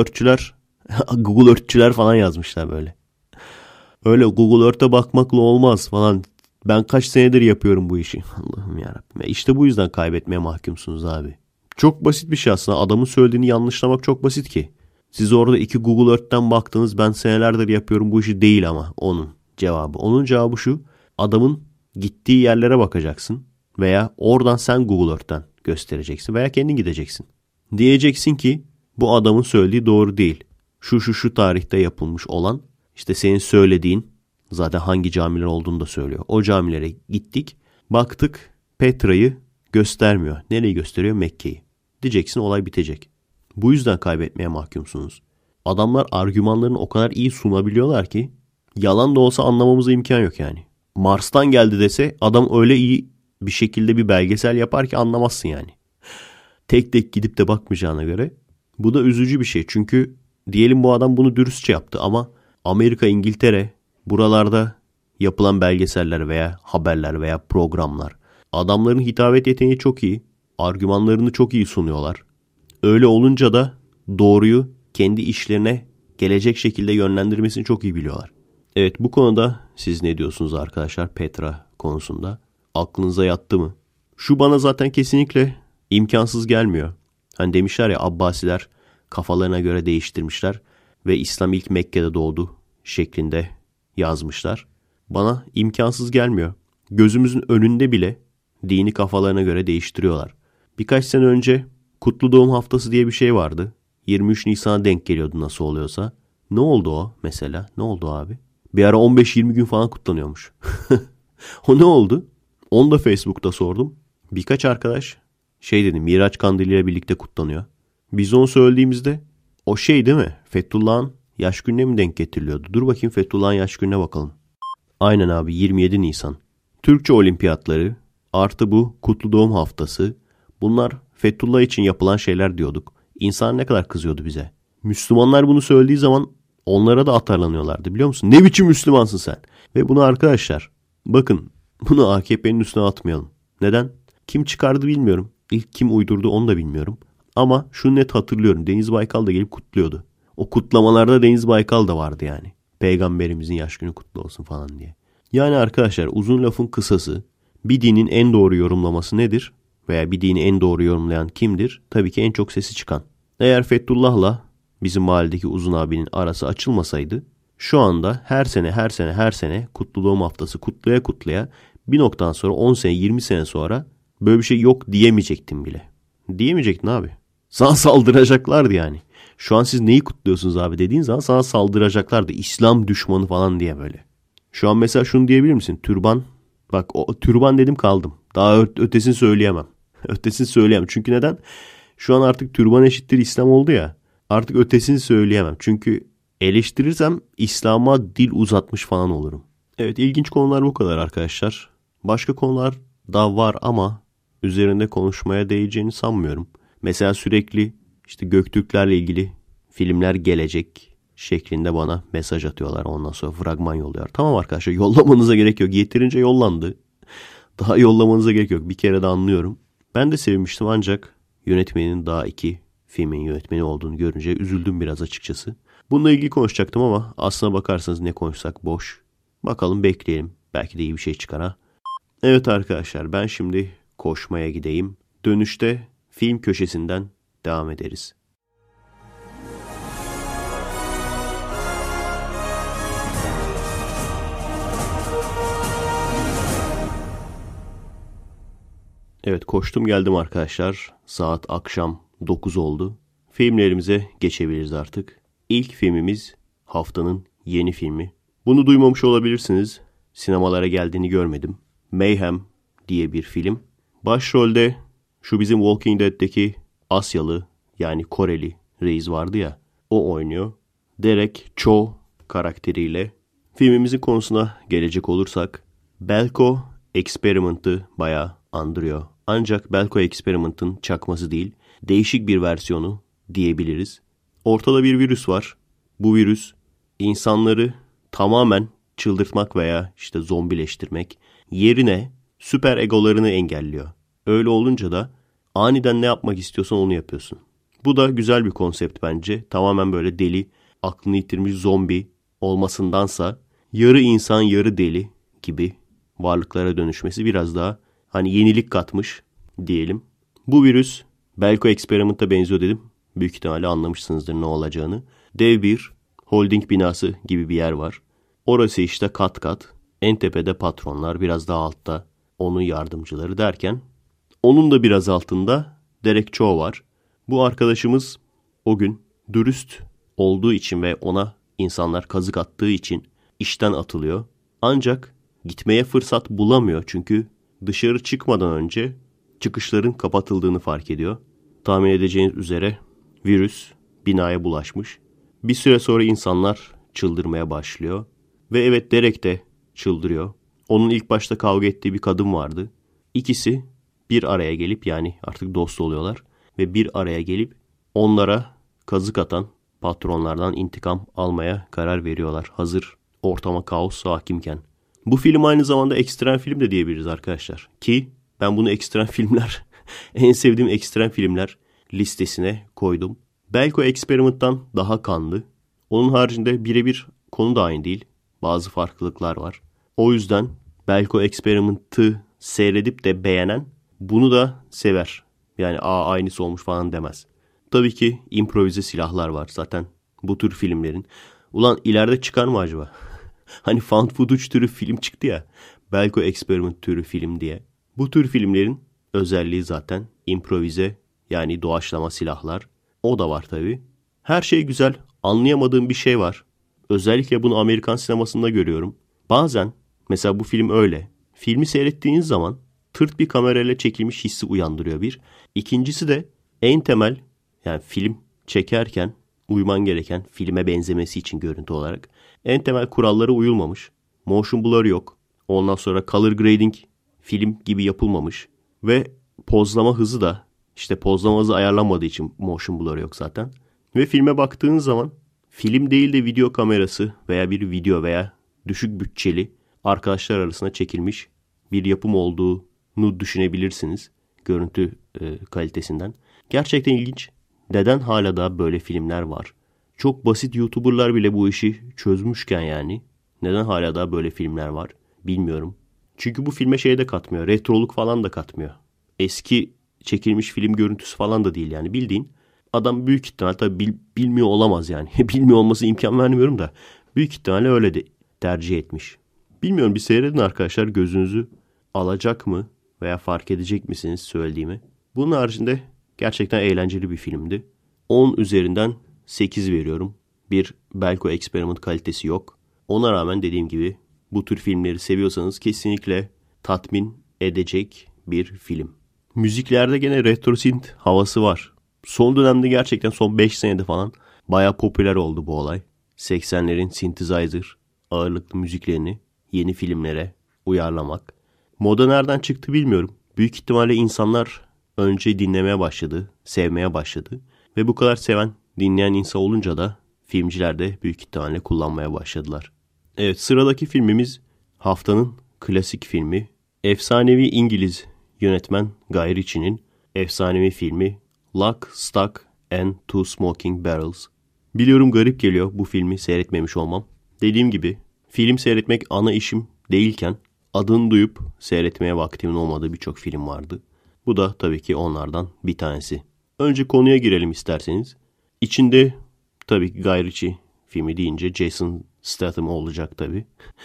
Earth'çüler falan yazmışlar böyle. Öyle Google Earth'e bakmakla olmaz falan. Ben kaç senedir yapıyorum bu işi. Allah'ım yarabbim. İşte bu yüzden kaybetmeye mahkumsunuz abi. Çok basit bir şey aslında. Adamın söylediğini yanlışlamak çok basit ki. Siz orada iki Google Earth'ten baktınız. Ben senelerdir yapıyorum bu işi değil ama onun cevabı. Onun cevabı şu. Adamın gittiği yerlere bakacaksın. Veya oradan sen Google Earth'ten göstereceksin. Veya kendin gideceksin. Diyeceksin ki bu adamın söylediği doğru değil. Şu tarihte yapılmış olan işte senin söylediğin zaten hangi camiler olduğunu da söylüyor. O camilere gittik. Baktık Petra'yı göstermiyor. Nereyi gösteriyor? Mekke'yi. Diyeceksin, olay bitecek. Bu yüzden kaybetmeye mahkumsunuz. Adamlar argümanlarını o kadar iyi sunabiliyorlar ki yalan da olsa anlamamıza imkan yok yani. Mars'tan geldi dese adam öyle iyi bir şekilde bir belgesel yapar ki anlamazsın yani. Tek tek gidip de bakmayacağına göre. Bu da üzücü bir şey. Çünkü diyelim bu adam bunu dürüstçe yaptı ama Amerika, İngiltere, buralarda yapılan belgeseller veya haberler veya programlar. Adamların hitabet yeteneği çok iyi. Argümanlarını çok iyi sunuyorlar. Öyle olunca da doğruyu kendi işlerine gelecek şekilde yönlendirmesini çok iyi biliyorlar. Evet, bu konuda siz ne diyorsunuz arkadaşlar Petra konusunda? Aklınıza yattı mı? Şu bana zaten kesinlikle imkansız gelmiyor. Hani demişler ya, Abbasiler kafalarına göre değiştirmişler ve İslam ilk Mekke'de doğdu şeklinde yazmışlar. Bana imkansız gelmiyor. Gözümüzün önünde bile dini kafalarına göre değiştiriyorlar. Birkaç sene önce Kutlu Doğum Haftası diye bir şey vardı. 23 Nisan'a denk geliyordu nasıl oluyorsa. Ne oldu o mesela? Ne oldu abi? Bir ara 15-20 gün falan kutlanıyormuş. O ne oldu? Onu da Facebook'ta sordum. Birkaç arkadaş dedi, Miraç Kandili ile birlikte kutlanıyor. Biz onu söylediğimizde o değil mi? Fethullah'ın yaş gününe mi denk getiriliyordu? Dur bakayım Fethullah'ın yaş gününe bakalım. Aynen abi, 27 Nisan. Türkçe olimpiyatları artı bu Kutlu Doğum Haftası. Bunlar Fethullah için yapılan şeyler diyorduk. İnsan ne kadar kızıyordu bize. Müslümanlar bunu söylediği zaman onlara da atarlanıyorlardı, biliyor musun? Ne biçim Müslümansın sen? Ve bunu arkadaşlar, bakın, bunu AKP'nin üstüne atmayalım. Neden? Kim çıkardı bilmiyorum. İlk kim uydurdu onu da bilmiyorum. Ama şunu net hatırlıyorum. Deniz Baykal da gelip kutluyordu. O kutlamalarda Deniz Baykal da vardı yani. Peygamberimizin yaş günü kutlu olsun falan diye. Yani arkadaşlar, uzun lafın kısası, bir dinin en doğru yorumlaması nedir? Veya bir dini en doğru yorumlayan kimdir? Tabii ki en çok sesi çıkan. Eğer Fethullah'la bizim mahalledeki uzun abinin arası açılmasaydı, şu anda her sene Kutlu Doğum Haftası kutlaya bir noktadan sonra 10 sene 20 sene sonra böyle bir şey yok diyemeyecektim bile. Diyemeyecektin abi. Sana saldıracaklardı yani. Şu an siz neyi kutluyorsunuz abi dediğin zaman sana saldıracaklardı. İslam düşmanı falan diye böyle. Şu an mesela şunu diyebilir misin? Türban. Bak, o türban dedim kaldım. Daha ötesini söyleyemem. Ötesini söyleyemem. Çünkü neden? Şu an artık türban eşittir İslam oldu ya. Artık ötesini söyleyemem. Çünkü eleştirirsem İslam'a dil uzatmış falan olurum. Evet, ilginç konular bu kadar arkadaşlar. Başka konular da var ama üzerinde konuşmaya değeceğini sanmıyorum. Mesela sürekli işte Göktürklerle ilgili filmler gelecek şeklinde bana mesaj atıyorlar. Ondan sonra fragman yolluyorlar. Tamam arkadaşlar, yollamanıza gerek yok. Yeterince yollandı. Daha yollamanıza gerek yok. Bir kere de anlıyorum. Ben de sevmiştim ancak yönetmenin daha 2 filmin yönetmeni olduğunu görünce üzüldüm biraz açıkçası. Bununla ilgili konuşacaktım ama aslına bakarsanız ne konuşsak boş. Bakalım, bekleyelim. Belki de iyi bir şey çıkar ha. Evet arkadaşlar, ben şimdi koşmaya gideyim. Dönüşte film köşesinden devam ederiz. Evet, koştum geldim arkadaşlar. Saat akşam 9 oldu. Filmlerimize geçebiliriz artık. İlk filmimiz haftanın yeni filmi. Bunu duymamış olabilirsiniz. Sinemalara geldiğini görmedim. Mayhem diye bir film. Başrolde şu bizim Walking Dead'deki Asyalı, yani Koreli reis vardı ya, o oynuyor. Derek Cho karakteriyle. Filmimizin konusuna gelecek olursak, Belko Experiment'ı bayağı andırıyor. Ancak Belko Experiment'ın çakması değil, değişik bir versiyonu diyebiliriz. Ortada bir virüs var. Bu virüs insanları tamamen çıldırtmak veya işte zombileştirmek yerine süper egolarını engelliyor. Öyle olunca da aniden ne yapmak istiyorsan onu yapıyorsun. Bu da güzel bir konsept bence. Tamamen böyle deli, aklını yitirmiş zombi olmasındansa yarı insan yarı deli gibi varlıklara dönüşmesi biraz daha hani yenilik katmış diyelim. Bu virüs Belko Experiment'a benziyor dedim. Büyük ihtimalle anlamışsınızdır ne olacağını. Dev bir holding binası gibi bir yer var. Orası işte kat kat. En tepede patronlar, biraz daha altta onun yardımcıları derken onun da biraz altında Derek Cho var. Bu arkadaşımız o gün dürüst olduğu için ve ona insanlar kazık attığı için işten atılıyor. Ancak gitmeye fırsat bulamıyor çünkü dışarı çıkmadan önce çıkışların kapatıldığını fark ediyor. Tahmin edeceğiniz üzere virüs binaya bulaşmış. Bir süre sonra insanlar çıldırmaya başlıyor. Ve evet, Derek de çıldırıyor. Onun ilk başta kavga ettiği bir kadın vardı. İkisi bir araya gelip, yani artık dost oluyorlar. Ve bir araya gelip onlara kazık atan patronlardan intikam almaya karar veriyorlar. Hazır ortama kaos hakimken. Bu film aynı zamanda ekstrem film de diyebiliriz arkadaşlar. Ki ben bunu ekstrem filmler, en sevdiğim ekstrem filmler listesine koydum. Belko Experiment'tan daha kanlı. Onun haricinde birebir konu da aynı değil. Bazı farklılıklar var. O yüzden Belko Experiment'ı seyredip de beğenen bunu da sever. Yani aynısı olmuş falan demez. Tabii ki improvize silahlar var zaten bu tür filmlerin. Ulan ileride çıkar mı acaba? Hani found footage türü film çıktı ya. Belko Experiment türü film diye. Bu tür filmlerin özelliği zaten improvize, yani doğaçlama silahlar. O da var tabii. Her şey güzel. Anlayamadığım bir şey var. Özellikle bunu Amerikan sinemasında görüyorum. Bazen mesela bu film öyle. Filmi seyrettiğiniz zaman tırt bir kamerayla çekilmiş hissi uyandırıyor bir. İkincisi de en temel, yani film çekerken uyman gereken, filme benzemesi için görüntü olarak en temel kurallara uyulmamış. Motion blur yok. Ondan sonra color grading film gibi yapılmamış. Ve pozlama hızı da işte pozlama hızı ayarlanmadığı için motion blur yok zaten. Ve filme baktığın zaman film değil de video kamerası veya bir video veya düşük bütçeli arkadaşlar arasında çekilmiş bir yapım olduğunu düşünebilirsiniz görüntü kalitesinden. Gerçekten ilginç. Neden hala da böyle filmler var? Çok basit YouTuber'lar bile bu işi çözmüşken yani neden hala da böyle filmler var bilmiyorum. Çünkü bu filme şey de katmıyor. Retroluk falan da katmıyor. Eski çekilmiş film görüntüsü falan da değil yani. Bildiğin adam büyük ihtimal tabii bilmiyor olamaz yani. Bilmiyor olması imkan vermiyorum da büyük ihtimalle öyle de tercih etmiş. Bilmiyorum, bir seyredin arkadaşlar, gözünüzü alacak mı veya fark edecek misiniz söylediğimi. Bunun haricinde gerçekten eğlenceli bir filmdi. 10 üzerinden 8 veriyorum. Bir Belko Experiment kalitesi yok. Ona rağmen dediğim gibi bu tür filmleri seviyorsanız kesinlikle tatmin edecek bir film. Müziklerde gene retro synth havası var. Son dönemde gerçekten son 5 senede falan bayağı popüler oldu bu olay. 80'lerin synthesizer ağırlıklı müziklerini yeni filmlere uyarlamak. Moda nereden çıktı bilmiyorum. Büyük ihtimalle insanlar önce dinlemeye başladı, sevmeye başladı. Ve bu kadar seven, dinleyen insan olunca da filmciler de büyük ihtimalle kullanmaya başladılar. Evet, sıradaki filmimiz haftanın klasik filmi. Efsanevi İngiliz yönetmen Guy Ritchie'nin efsanevi filmi Lock, Stock and Two Smoking Barrels. Biliyorum garip geliyor bu filmi seyretmemiş olmam. Dediğim gibi film seyretmek ana işim değilken adını duyup seyretmeye vaktimin olmadığı birçok film vardı. Bu da tabii ki onlardan bir tanesi. Önce konuya girelim isterseniz. İçinde tabii ki Guy Ritchie filmi deyince Jason Statham olacak tabii.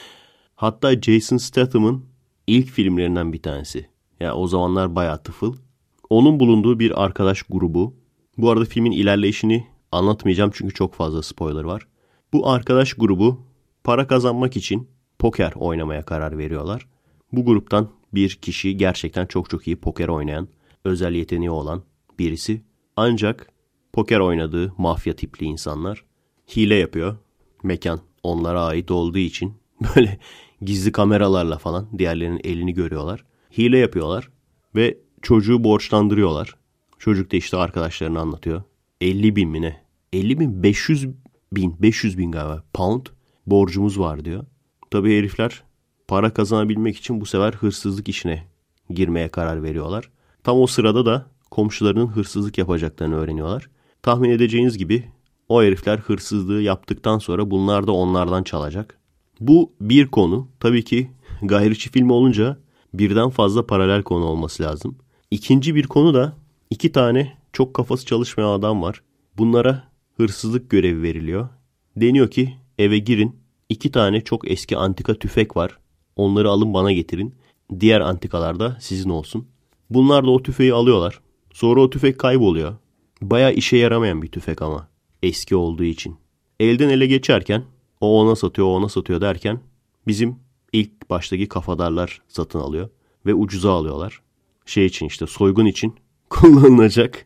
Hatta Jason Statham'ın ilk filmlerinden bir tanesi. Yani o zamanlar bayağı tıfıl. Onun bulunduğu bir arkadaş grubu. Bu arada filmin ilerleyişini anlatmayacağım çünkü çok fazla spoiler var. Bu arkadaş grubu para kazanmak için poker oynamaya karar veriyorlar. Bu gruptan bir kişi gerçekten çok çok iyi poker oynayan, özel yeteneği olan birisi. Ancak poker oynadığı mafya tipli insanlar hile yapıyor. Mekan onlara ait olduğu için böyle gizli kameralarla falan diğerlerinin elini görüyorlar. Hile yapıyorlar ve çocuğu borçlandırıyorlar. Çocuk da işte arkadaşlarına anlatıyor. 50 bin mi ne? 50 bin 500 bin galiba pound borcumuz var diyor. Tabii herifler para kazanabilmek için bu sefer hırsızlık işine girmeye karar veriyorlar. Tam o sırada da komşularının hırsızlık yapacaklarını öğreniyorlar. Tahmin edeceğiniz gibi o herifler hırsızlığı yaptıktan sonra bunlar da onlardan çalacak. Bu bir konu. Tabii ki Guy Ritchie filmi olunca birden fazla paralel konu olması lazım. İkinci bir konu da 2 tane çok kafası çalışmayan adam var. Bunlara hırsızlık görevi veriliyor. Deniyor ki eve girin, 2 tane çok eski antika tüfek var. Onları alın bana getirin. Diğer antikalar da sizin olsun. Bunlar da o tüfeği alıyorlar. Sonra o tüfek kayboluyor. Bayağı işe yaramayan bir tüfek ama. Eski olduğu için. Elden ele geçerken o ona satıyor, o ona satıyor derken bizim ilk baştaki kafadarlar satın alıyor. Ve ucuza alıyorlar. Şey için işte soygun için kullanılacak.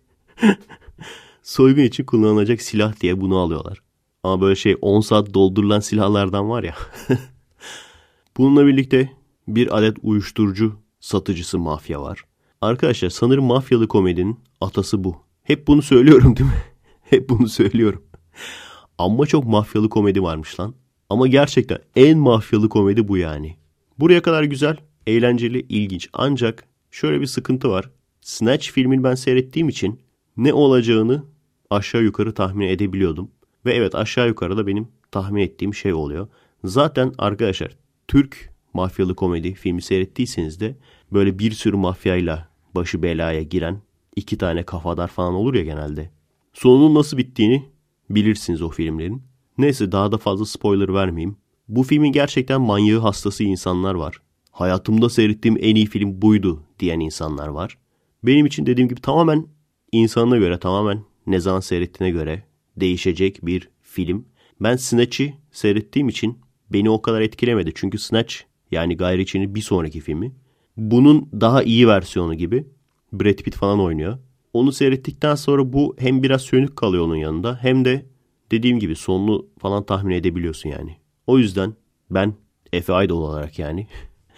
Soygun için kullanılacak silah diye bunu alıyorlar. Ama böyle 10 saat doldurulan silahlardan var ya. Bununla birlikte bir adet uyuşturucu satıcısı mafya var. Arkadaşlar sanırım mafyalı komedinin atası bu. Hep bunu söylüyorum değil mi? Hep bunu söylüyorum. Ama çok mafyalı komedi varmış lan. Ama gerçekten en mafyalı komedi bu yani. Buraya kadar güzel, eğlenceli, ilginç. Ancak şöyle bir sıkıntı var. Snatch filmini ben seyrettiğim için ne olacağını aşağı yukarı tahmin edebiliyordum. Ve evet, aşağı yukarı da benim tahmin ettiğim şey oluyor. Zaten arkadaşlar Türk mafyalı komedi filmi seyrettiyseniz de böyle bir sürü mafyayla başı belaya giren 2 tane kafadar falan olur ya genelde. Sonunun nasıl bittiğini bilirsiniz o filmlerin. Neyse daha da fazla spoiler vermeyeyim. Bu filmin gerçekten manyağı hastası insanlar var. Hayatımda seyrettiğim en iyi film buydu diyen insanlar var. Benim için dediğim gibi tamamen insanına göre, tamamen ne zaman seyrettiğine göre değişecek bir film. Ben Snatch'i seyrettiğim için beni o kadar etkilemedi. Çünkü Snatch, yani Guy Ritchie'nin bir sonraki filmi, bunun daha iyi versiyonu gibi. Brad Pitt falan oynuyor. Onu seyrettikten sonra bu hem biraz sönük kalıyor onun yanında, hem de dediğim gibi sonunu falan tahmin edebiliyorsun yani. O yüzden ben Efe Aydol olarak yani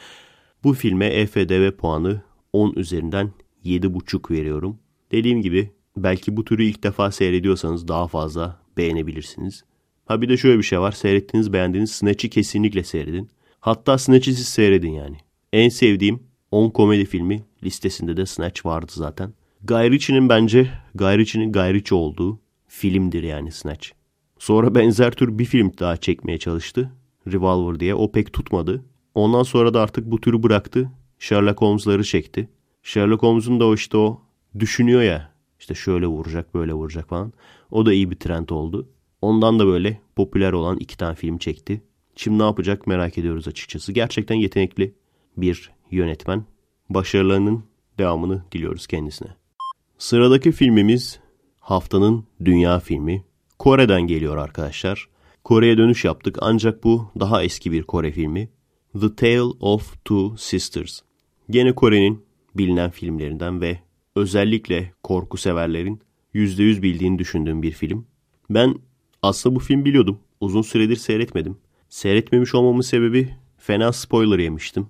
bu filme EFDB puanı 10 üzerinden 7,5 veriyorum. Dediğim gibi belki bu türü ilk defa seyrediyorsanız daha fazla beğenebilirsiniz. Ha bir de şöyle bir şey var. Seyrettiğiniz, beğendiğiniz Snatch'i kesinlikle seyredin. Hatta Snatch'i siz seyredin yani. En sevdiğim 10 komedi filmi listesinde de Snatch vardı zaten. Guy Ritchie'nin bence Guy Ritchie olduğu filmdir yani Snatch. Sonra benzer tür bir film daha çekmeye çalıştı. Revolver diye. O pek tutmadı. Ondan sonra da artık bu türü bıraktı. Sherlock Holmes'ları çekti. Sherlock Holmes'un da o düşünüyor ya. İşte şöyle vuracak, böyle vuracak falan. O da iyi bir trend oldu. Ondan da böyle popüler olan 2 tane film çekti. Şimdi ne yapacak merak ediyoruz açıkçası. Gerçekten yetenekli bir yönetmen. Başarılarının devamını diliyoruz kendisine. Sıradaki filmimiz haftanın dünya filmi. Kore'den geliyor arkadaşlar. Kore'ye dönüş yaptık ancak bu daha eski bir Kore filmi. The Tale of Two Sisters. Gene Kore'nin bilinen filmlerinden ve özellikle korku severlerin %100 bildiğini düşündüğüm bir film. Ben aslında bu film biliyordum. Uzun süredir seyretmedim. Seyretmemiş olmamın sebebi fena spoiler yemiştim.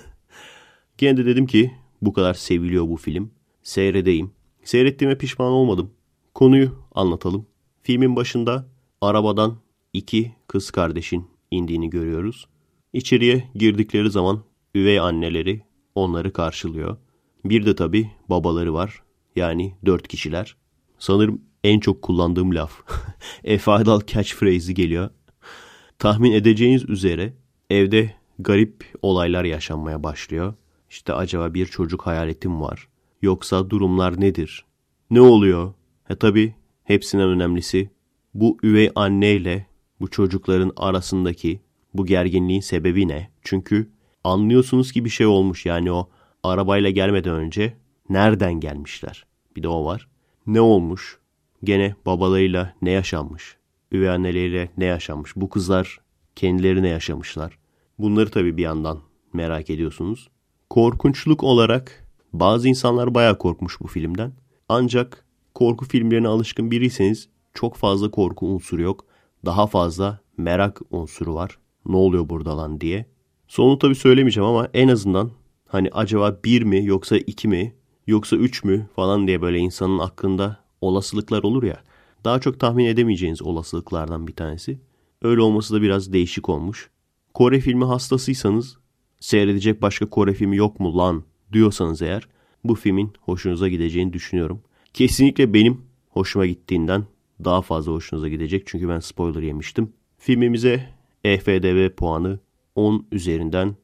Gene de dedim ki bu kadar seviliyor bu film. Seyredeyim. Seyrettiğime pişman olmadım. Konuyu anlatalım. Filmin başında arabadan 2 kız kardeşin indiğini görüyoruz. İçeriye girdikleri zaman üvey anneleri onları karşılıyor. Bir de tabii babaları var. Yani 4 kişiler. Sanırım en çok kullandığım laf. Efe Aydal catchphrase'i geliyor. Tahmin edeceğiniz üzere evde garip olaylar yaşanmaya başlıyor. İşte acaba bir çocuk hayaletim var. Yoksa durumlar nedir? Ne oluyor? Tabii hepsinden önemlisi bu üvey anneyle bu çocukların arasındaki bu gerginliğin sebebi ne? Çünkü anlıyorsunuz ki bir şey olmuş. Yani o arabayla gelmeden önce nereden gelmişler? Bir de o var. Ne olmuş? Gene babalarıyla ne yaşanmış? Üvey anneleriyle ne yaşanmış? Bu kızlar kendileri ne yaşamışlar? Bunları tabii bir yandan merak ediyorsunuz. Korkunçluk olarak bazı insanlar bayağı korkmuş bu filmden. Ancak korku filmlerine alışkın biriyseniz çok fazla korku unsuru yok. Daha fazla merak unsuru var. Ne oluyor burada lan diye. Sonunu tabii söylemeyeceğim ama en azından hani acaba 1 mi yoksa 2 mi yoksa 3 mü falan diye böyle insanın aklında olasılıklar olur ya. Daha çok tahmin edemeyeceğiniz olasılıklardan bir tanesi. Öyle olması da biraz değişik olmuş. Kore filmi hastasıysanız, seyredecek başka Kore filmi yok mu lan diyorsanız eğer, bu filmin hoşunuza gideceğini düşünüyorum. Kesinlikle benim hoşuma gittiğinden daha fazla hoşunuza gidecek. Çünkü ben spoiler yemiştim. Filmimize EFDB puanı 10 üzerinden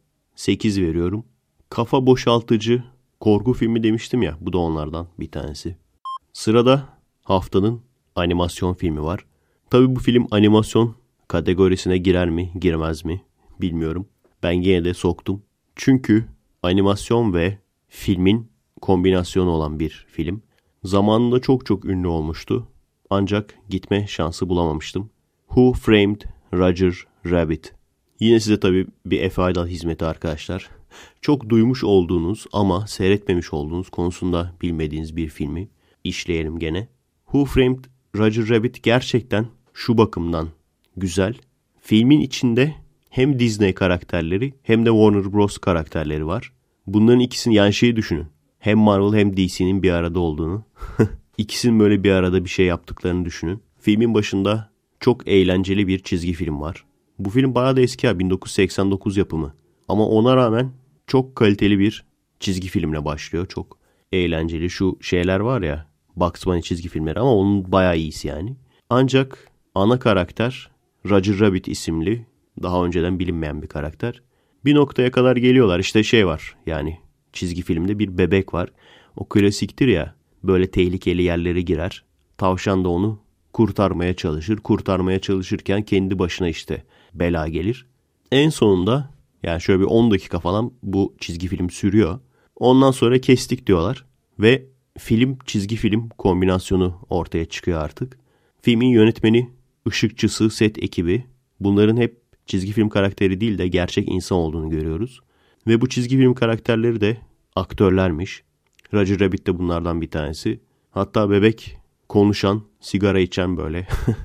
8 veriyorum. Kafa boşaltıcı korku filmi demiştim ya. Bu da onlardan bir tanesi. Sırada haftanın animasyon filmi var. Tabii bu film animasyon kategorisine girer mi girmez mi bilmiyorum. Ben yine de soktum. Çünkü animasyon ve filmin kombinasyonu olan bir film. Zamanında çok ünlü olmuştu. Ancak gitme şansı bulamamıştım. Who Framed Roger Rabbit? Yine size tabii bir Efe Aydal hizmeti arkadaşlar. Çok duymuş olduğunuz ama seyretmemiş olduğunuz konusunda bilmediğiniz bir filmi işleyelim gene. Who Framed Roger Rabbit gerçekten şu bakımdan güzel. Filmin içinde hem Disney karakterleri hem de Warner Bros karakterleri var. Bunların ikisini yani şeyi düşünün. Hem Marvel hem DC'nin bir arada olduğunu. İkisinin böyle bir arada bir şey yaptıklarını düşünün. Filmin başında çok eğlenceli bir çizgi film var. Bu film bayağı da eski ya, 1989 yapımı. Ama ona rağmen çok kaliteli bir çizgi filmle başlıyor. Çok eğlenceli şu şeyler var ya, Bugs Bunny çizgi filmleri ama onun bayağı iyisi yani. Ancak ana karakter Roger Rabbit isimli daha önceden bilinmeyen bir karakter. Bir noktaya kadar geliyorlar. İşte şey var yani çizgi filmde bir bebek var. O klasiktir ya, böyle tehlikeli yerlere girer. Tavşan da onu kurtarmaya çalışır. Kurtarmaya çalışırken kendi başına işte bela gelir. En sonunda yani şöyle bir 10 dakika falan bu çizgi film sürüyor. Ondan sonra kestik diyorlar ve film çizgi film kombinasyonu ortaya çıkıyor artık. Filmin yönetmeni, ışıkçısı, set ekibi, bunların hep çizgi film karakteri değil de gerçek insan olduğunu görüyoruz. Ve bu çizgi film karakterleri de aktörlermiş. Roger Rabbit de bunlardan bir tanesi. Hatta bebek konuşan, sigara içen böyle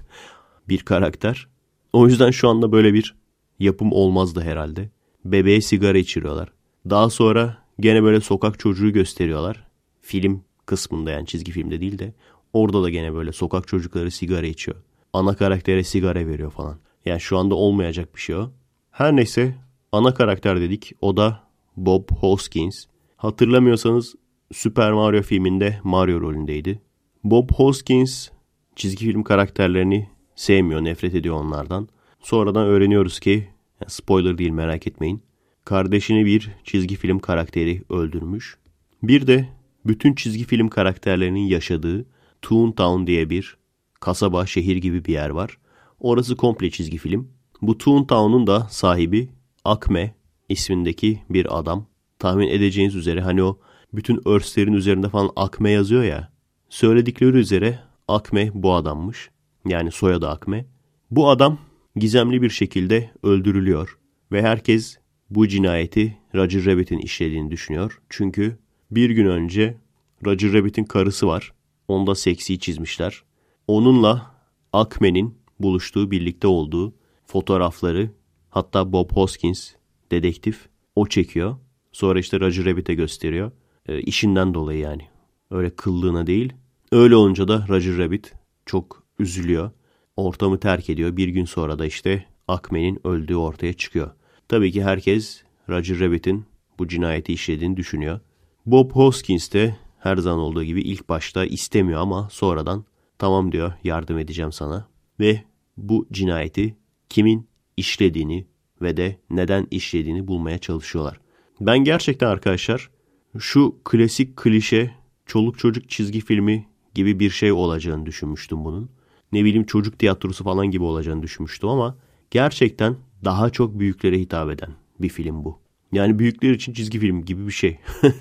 bir karakter. O yüzden şu anda böyle bir yapım olmazdı herhalde. Bebeğe sigara içiriyorlar. Daha sonra gene böyle sokak çocuğu gösteriyorlar. Film kısmında, yani çizgi filmde değil de orada da gene böyle sokak çocukları sigara içiyor. Ana karaktere sigara veriyor falan. Yani şu anda olmayacak bir şey o. Her neyse, ana karakter dedik. O da Bob Hoskins. Hatırlamıyorsanız Super Mario filminde Mario rolündeydi. Bob Hoskins çizgi film karakterlerini sevmiyor, nefret ediyor onlardan. Sonradan öğreniyoruz ki, spoiler değil merak etmeyin, kardeşini bir çizgi film karakteri öldürmüş. Bir de bütün çizgi film karakterlerinin yaşadığı Toontown diye bir kasaba, şehir gibi bir yer var. Orası komple çizgi film. Bu Toontown'un da sahibi Acme ismindeki bir adam. Tahmin edeceğiniz üzere hani o bütün örslerin üzerinde falan Acme yazıyor ya. Söyledikleri üzere Acme bu adammış. Yani soyadı Acme. Bu adam gizemli bir şekilde öldürülüyor. Ve herkes bu cinayeti Roger Rabbit'in işlediğini düşünüyor. Çünkü bir gün önce Roger Rabbit'in karısı var. Onu da seksi çizmişler. Onunla Acme'nin buluştuğu, birlikte olduğu fotoğrafları, hatta Bob Hoskins dedektif o çekiyor. Sonra işte Roger Rabbit'e gösteriyor. İşinden dolayı yani. Öyle kıllığına değil. Öyle olunca da Roger Rabbit çok üzülüyor. Ortamı terk ediyor. Bir gün sonra da işte Acme'nin öldüğü ortaya çıkıyor. Tabii ki herkes Roger Rabbit'in bu cinayeti işlediğini düşünüyor. Bob Hoskins de her zaman olduğu gibi ilk başta istemiyor ama sonradan tamam diyor, yardım edeceğim sana. Ve bu cinayeti kimin işlediğini ve de neden işlediğini bulmaya çalışıyorlar. Ben gerçekten arkadaşlar şu klasik klişe çoluk çocuk çizgi filmi gibi bir şey olacağını düşünmüştüm bunun. Ne bileyim çocuk tiyatrosu falan gibi olacağını düşünmüştüm ama gerçekten daha çok büyüklere hitap eden bir film bu. Yani büyükler için çizgi film gibi bir şey.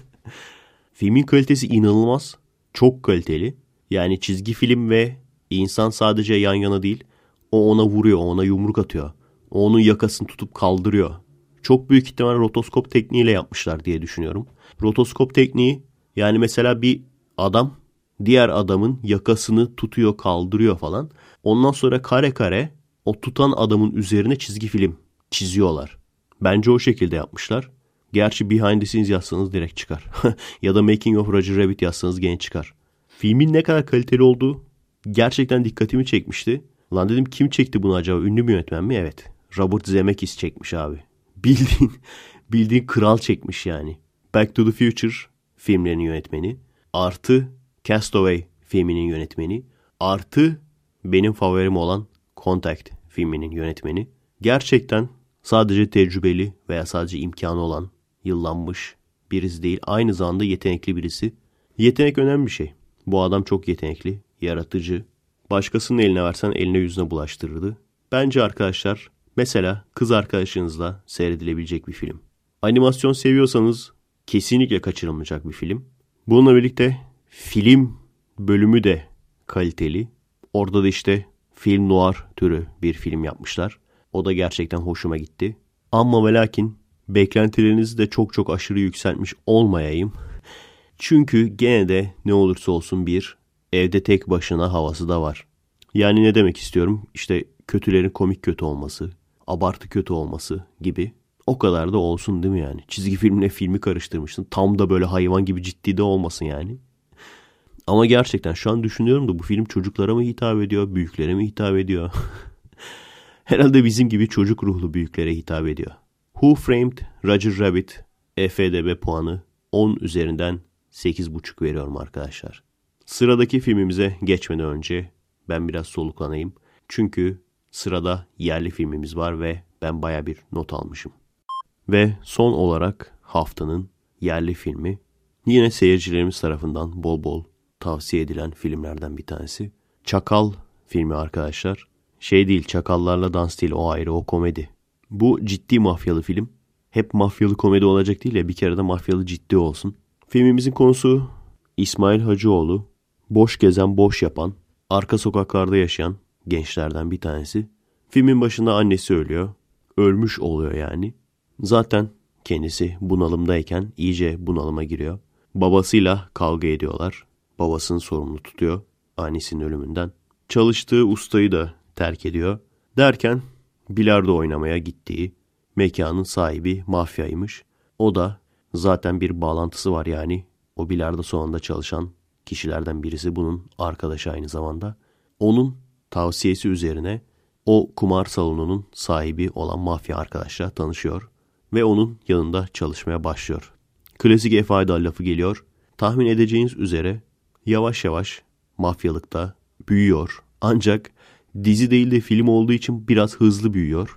Filmin kalitesi inanılmaz. Çok kaliteli. Yani çizgi film ve insan sadece yan yana değil. O ona vuruyor, ona yumruk atıyor. O onun yakasını tutup kaldırıyor. Çok büyük ihtimalle rotoskop tekniğiyle yapmışlar diye düşünüyorum. Rotoskop tekniği, yani mesela bir adam diğer adamın yakasını tutuyor, kaldırıyor falan. Ondan sonra kare kare o tutan adamın üzerine çizgi film çiziyorlar. Bence o şekilde yapmışlar. Gerçi behind the scenes yazsanız direkt çıkar. Ya da making of Roger Rabbit yazsanız gene çıkar. Filmin ne kadar kaliteli olduğu gerçekten dikkatimi çekmişti. Lan dedim, kim çekti bunu acaba? Ünlü bir yönetmen mi? Evet. Robert Zemeckis çekmiş abi. Bildiğin kral çekmiş yani. Back to the Future filmlerinin yönetmeni. Artı Castaway filminin yönetmeni. Artı benim favorim olan Contact filminin yönetmeni. Gerçekten sadece tecrübeli veya sadece imkanı olan, yıllanmış birisi değil. Aynı zamanda yetenekli birisi. Yetenek önemli bir şey. Bu adam çok yetenekli, yaratıcı. Başkasının eline versen eline yüzüne bulaştırırdı. Bence arkadaşlar, mesela kız arkadaşınızla seyredilebilecek bir film. Animasyon seviyorsanız kesinlikle kaçırılmayacak bir film. Bununla birlikte film bölümü de kaliteli. Orada da işte film noir türü bir film yapmışlar. O da gerçekten hoşuma gitti. Ama ve lakin beklentilerinizi de çok aşırı yükseltmiş olmayayım. Çünkü gene de ne olursa olsun bir evde tek başına havası da var. Yani ne demek istiyorum? İşte kötülerin komik kötü olması, abartı kötü olması gibi. O kadar da olsun değil mi yani? Çizgi filmle filmi karıştırmışsın. Tam da böyle hayvan gibi ciddi de olmasın yani. Ama gerçekten şu an düşünüyorum da bu film çocuklara mı hitap ediyor, büyüklere mi hitap ediyor? Herhalde bizim gibi çocuk ruhlu büyüklere hitap ediyor. Who Framed Roger Rabbit IMDb puanı 10 üzerinden 8,5 veriyorum arkadaşlar. Sıradaki filmimize geçmeden önce ben biraz soluklanayım. Çünkü sırada yerli filmimiz var ve ben baya bir not almışım. Ve son olarak haftanın yerli filmi, yine seyircilerimiz tarafından bol bol tavsiye edilen filmlerden bir tanesi. Çakal filmi arkadaşlar. Şey değil, çakallarla dans değil, o ayrı, o komedi. Bu ciddi mafyalı film. Hep mafyalı komedi olacak değil ya, bir kere de mafyalı ciddi olsun. Filmimizin konusu İsmail Hacıoğlu. Boş gezen, boş yapan, arka sokaklarda yaşayan gençlerden bir tanesi. Filmin başında annesi ölüyor. Ölmüş oluyor yani. Zaten kendisi bunalımdayken iyice bunalıma giriyor. Babasıyla kavga ediyorlar. Babasını sorumlu tutuyor annesinin ölümünden. Çalıştığı ustayı da terk ediyor. Derken bilardo oynamaya gittiği mekanın sahibi mafyaymış. O da zaten bir bağlantısı var yani. O bilardo salonunda çalışan kişilerden birisi, bunun arkadaşı aynı zamanda. Onun tavsiyesi üzerine o kumar salonunun sahibi olan mafya arkadaşla tanışıyor ve onun yanında çalışmaya başlıyor. Klasik Efayda lafı geliyor. Tahmin edeceğiniz üzere yavaş yavaş mafyalıkta büyüyor. Ancak dizi değil de film olduğu için biraz hızlı büyüyor.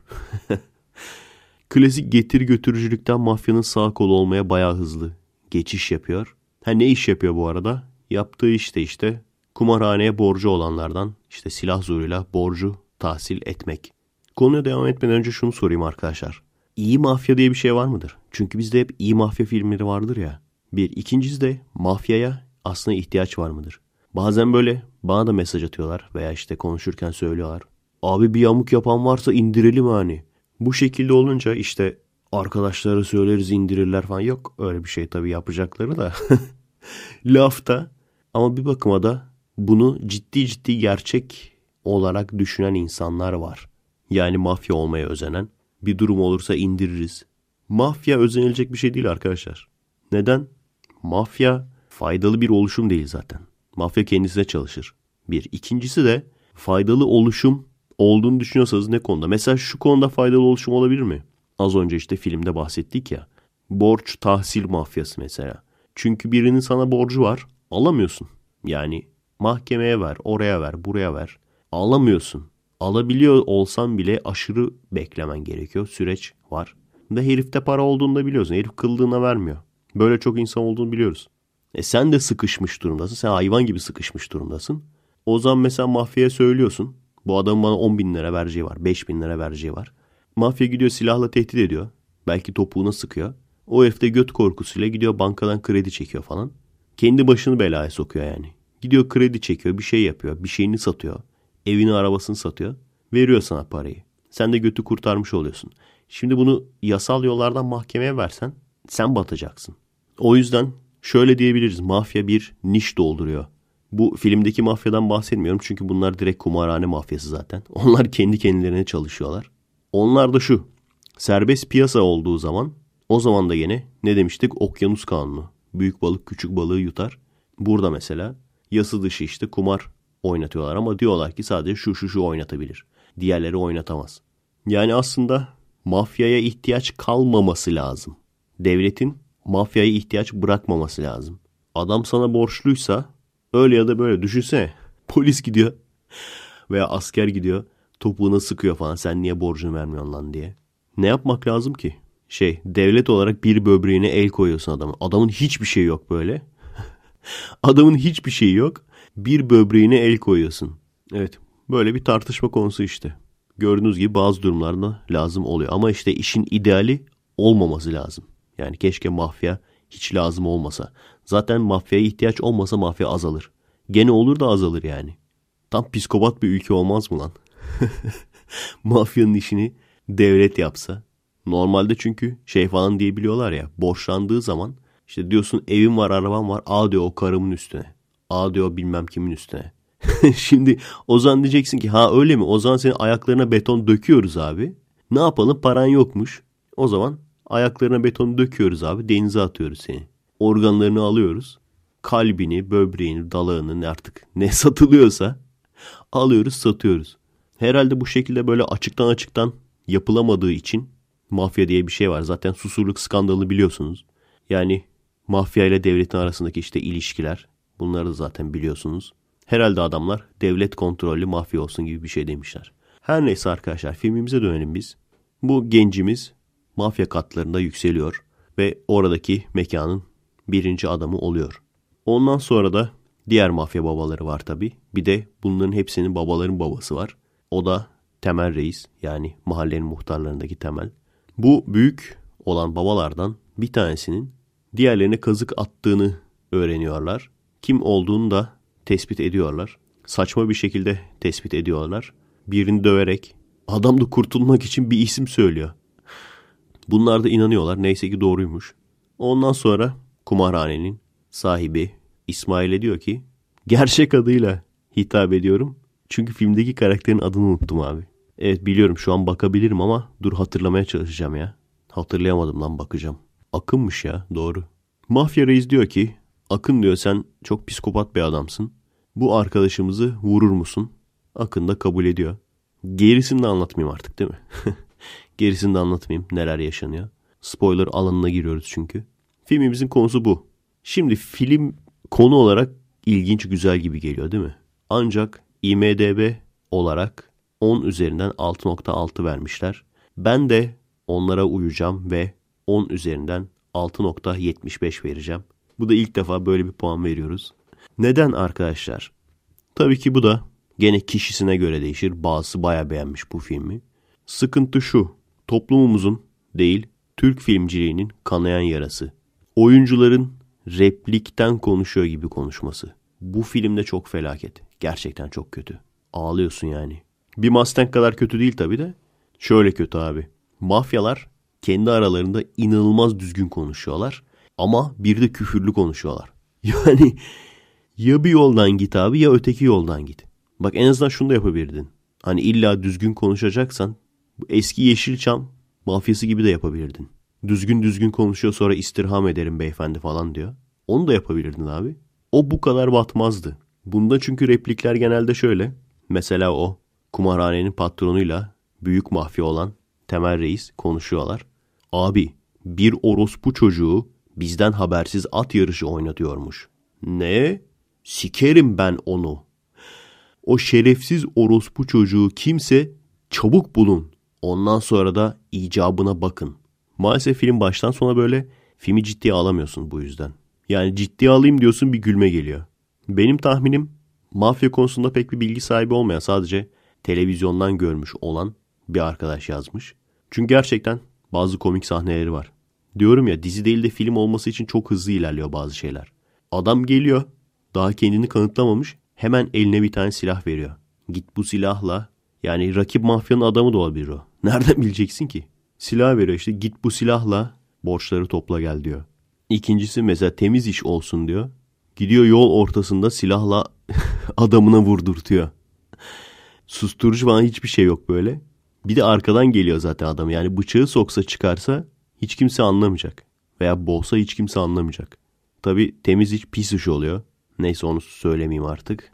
Klasik getir götürücülükten mafyanın sağ kolu olmaya bayağı hızlı geçiş yapıyor. Ne iş yapıyor bu arada? Yaptığı işte kumarhaneye borcu olanlardan silah zoruyla borcu tahsil etmek. Konuya devam etmeden önce şunu sorayım arkadaşlar. İyi mafya diye bir şey var mıdır? Çünkü bizde hep iyi mafya filmleri vardır ya. Bir. İkincisi de mafyaya aslında ihtiyaç var mıdır? Bazen böyle bana da mesaj atıyorlar veya konuşurken söylüyorlar. Abi bir yamuk yapan varsa indirelim hani. Bu şekilde olunca arkadaşlara söyleriz, indirirler falan. Yok öyle bir şey tabii, yapacakları da. Lafta. Ama bir bakıma da bunu ciddi ciddi gerçek olarak düşünen insanlar var. Yani mafya olmaya özenen. Bir durum olursa indiririz. Mafya özenilecek bir şey değil arkadaşlar. Neden? Mafya faydalı bir oluşum değil zaten. Mafya kendisine çalışır. Bir. İkincisi de faydalı oluşum olduğunu düşünüyorsanız ne konuda? Mesela şu konuda faydalı oluşum olabilir mi? Az önce filmde bahsettik ya. Borç tahsil mafyası mesela. Çünkü birinin sana borcu var, alamıyorsun. Yani mahkemeye ver, oraya ver, buraya ver. Alamıyorsun. Alabiliyor olsan bile aşırı beklemen gerekiyor. Süreç var. Ve herifte para olduğunu da biliyorsun. Herif kıldığına vermiyor. Böyle çok insan olduğunu biliyoruz. Sen de sıkışmış durumdasın. Sen hayvan gibi sıkışmış durumdasın. O zaman mesela mafyaya söylüyorsun. Bu adamın bana 10 bin lira vereceği var. 5 bin lira vereceği var. Mafya gidiyor silahla tehdit ediyor. Belki topuğuna sıkıyor. O herif de göt korkusuyla gidiyor bankadan kredi çekiyor falan. Kendi başını belaya sokuyor yani. Gidiyor kredi çekiyor, bir şey yapıyor. Bir şeyini satıyor. Evini, arabasını satıyor. Veriyor sana parayı. Sen de götü kurtarmış oluyorsun. Şimdi bunu yasal yollardan mahkemeye versen sen batacaksın. O yüzden şöyle diyebiliriz. Mafya bir niş dolduruyor. Bu filmdeki mafyadan bahsetmiyorum. Çünkü bunlar direkt kumarhane mafyası zaten. Onlar kendi kendilerine çalışıyorlar. Onlar da şu. Serbest piyasa olduğu zaman, o zaman da yine ne demiştik? Okyanus kanunu. Büyük balık küçük balığı yutar. Burada mesela yasa dışı kumar oynatıyorlar ama diyorlar ki sadece şu oynatabilir. Diğerleri oynatamaz. Yani aslında mafyaya ihtiyaç kalmaması lazım. Devletin mafyaya ihtiyaç bırakmaması lazım. Adam sana borçluysa öyle ya da böyle düşünsene. Polis gidiyor veya asker gidiyor, topuğuna sıkıyor falan. Sen niye borcunu vermiyorsun lan diye. Ne yapmak lazım ki? Devlet olarak bir böbreğine el koyuyorsun adamın. Adamın hiçbir şeyi yok böyle. Adamın hiçbir şeyi yok. Bir böbreğine el koyuyorsun. Evet, böyle bir tartışma konusu Gördüğünüz gibi bazı durumlarda lazım oluyor. Ama işin ideali olmaması lazım. Yani keşke mafya hiç lazım olmasa. Zaten mafyaya ihtiyaç olmasa mafya azalır. Gene olur da azalır yani. Tam psikopat bir ülke olmaz mı lan? Mafyanın işini devlet yapsa. Normalde çünkü falan diyebiliyorlar ya. Borçlandığı zaman diyorsun evim var, arabam var. A diyor o karımın üstüne. A diyor bilmem kimin üstüne. Şimdi o zaman diyeceksin ki ha öyle mi? O zaman senin ayaklarına beton döküyoruz abi. Ne yapalım? Paran yokmuş. O zaman ayaklarına beton döküyoruz abi. Denize atıyoruz seni. Organlarını alıyoruz. Kalbini, böbreğini, dalağını artık ne satılıyorsa alıyoruz, satıyoruz. Herhalde bu şekilde böyle açıktan yapılamadığı için mafya diye bir şey var. Zaten Susurluk skandalı biliyorsunuz. Yani mafya ile devletin arasındaki ilişkiler. Bunları da zaten biliyorsunuz. Herhalde adamlar devlet kontrollü mafya olsun gibi bir şey demişler. Her neyse arkadaşlar, filmimize dönelim biz. Bu gencimiz mafya katlarında yükseliyor ve oradaki mekanın birinci adamı oluyor. Ondan sonra da diğer mafya babaları var tabii. Bir de bunların hepsinin babaların babası var. O da Temel Reis, yani mahallenin muhtarlarındaki Temel. Bu büyük olan babalardan bir tanesinin diğerlerine kazık attığını öğreniyorlar. Kim olduğunu da tespit ediyorlar. Saçma bir şekilde tespit ediyorlar. Birini döverek adam da kurtulmak için bir isim söylüyor. Bunlar da inanıyorlar. Neyse ki doğruymuş. Ondan sonra kumarhanenin sahibi İsmail'e diyor ki gerçek adıyla hitap ediyorum. Çünkü filmdeki karakterin adını unuttum abi. Evet biliyorum şu an bakabilirim ama dur hatırlamaya çalışacağım ya. Hatırlayamadım lan bakacağım. Akın'mış ya doğru. Mafya reis diyor ki Akın diyor sen çok psikopat bir adamsın. Bu arkadaşımızı vurur musun? Akın da kabul ediyor. Gerisini de anlatmayayım artık değil mi? Gerisini de anlatmayayım neler yaşanıyor. Spoiler alanına giriyoruz çünkü. Filmimizin konusu bu. Şimdi film konu olarak ilginç güzel gibi geliyor değil mi? Ancak IMDb olarak 10 üzerinden 6.6 vermişler. Ben de onlara uyacağım ve 10 üzerinden 6.75 vereceğim. Bu da ilk defa böyle bir puan veriyoruz. Neden arkadaşlar? Tabii ki bu da gene kişisine göre değişir. Bazısı bayağı beğenmiş bu filmi. Sıkıntı şu. Toplumumuzun değil, Türk filmciliğinin kanayan yarası. Oyuncuların replikten konuşuyor gibi konuşması. Bu filmde çok felaket. Gerçekten çok kötü. Ağlıyorsun yani. Bir Mustang kadar kötü değil tabii de. Şöyle kötü abi. Mafyalar kendi aralarında inanılmaz düzgün konuşuyorlar. Ama bir de küfürlü konuşuyorlar. Yani ya bir yoldan git abi ya öteki yoldan git. Bak en azından şunu da yapabilirdin. Hani illa düzgün konuşacaksan bu eski Yeşilçam mafyası gibi de yapabilirdin. Düzgün konuşuyor sonra istirham ederim beyefendi falan diyor. Onu da yapabilirdin abi. O bu kadar batmazdı. Bunda çünkü replikler genelde şöyle. Mesela o kumarhanenin patronuyla büyük mafya olan Temel Reis konuşuyorlar. Abi bir orospu çocuğu bizden habersiz at yarışı oynatıyormuş. Ne? Sikerim ben onu. O şerefsiz orospu çocuğu kimse çabuk bulun. Ondan sonra da icabına bakın. Maalesef film baştan sona böyle filmi ciddiye alamıyorsun bu yüzden. Yani ciddiye alayım diyorsun bir gülme geliyor. Benim tahminim mafya konusunda pek bir bilgi sahibi olmayan sadece televizyondan görmüş olan bir arkadaş yazmış. Çünkü gerçekten bazı komik sahneleri var. Diyorum ya dizi değil de film olması için çok hızlı ilerliyor bazı şeyler. Adam geliyor daha kendini kanıtlamamış hemen eline bir tane silah veriyor. Git bu silahla yani rakip mafyanın adamı da olabilir o. Nereden bileceksin ki? Silah veriyor işte git bu silahla borçları topla gel diyor. İkincisi mesela temiz iş olsun diyor. Gidiyor yol ortasında silahla adamına vurdurtuyor. Susturucu falan hiçbir şey yok böyle. Bir de arkadan geliyor zaten adam. Yani bıçağı soksa çıkarsa hiç kimse anlamayacak. Veya boğsa hiç kimse anlamayacak. Tabii temiz iş pis iş oluyor. Neyse onu söylemeyeyim artık.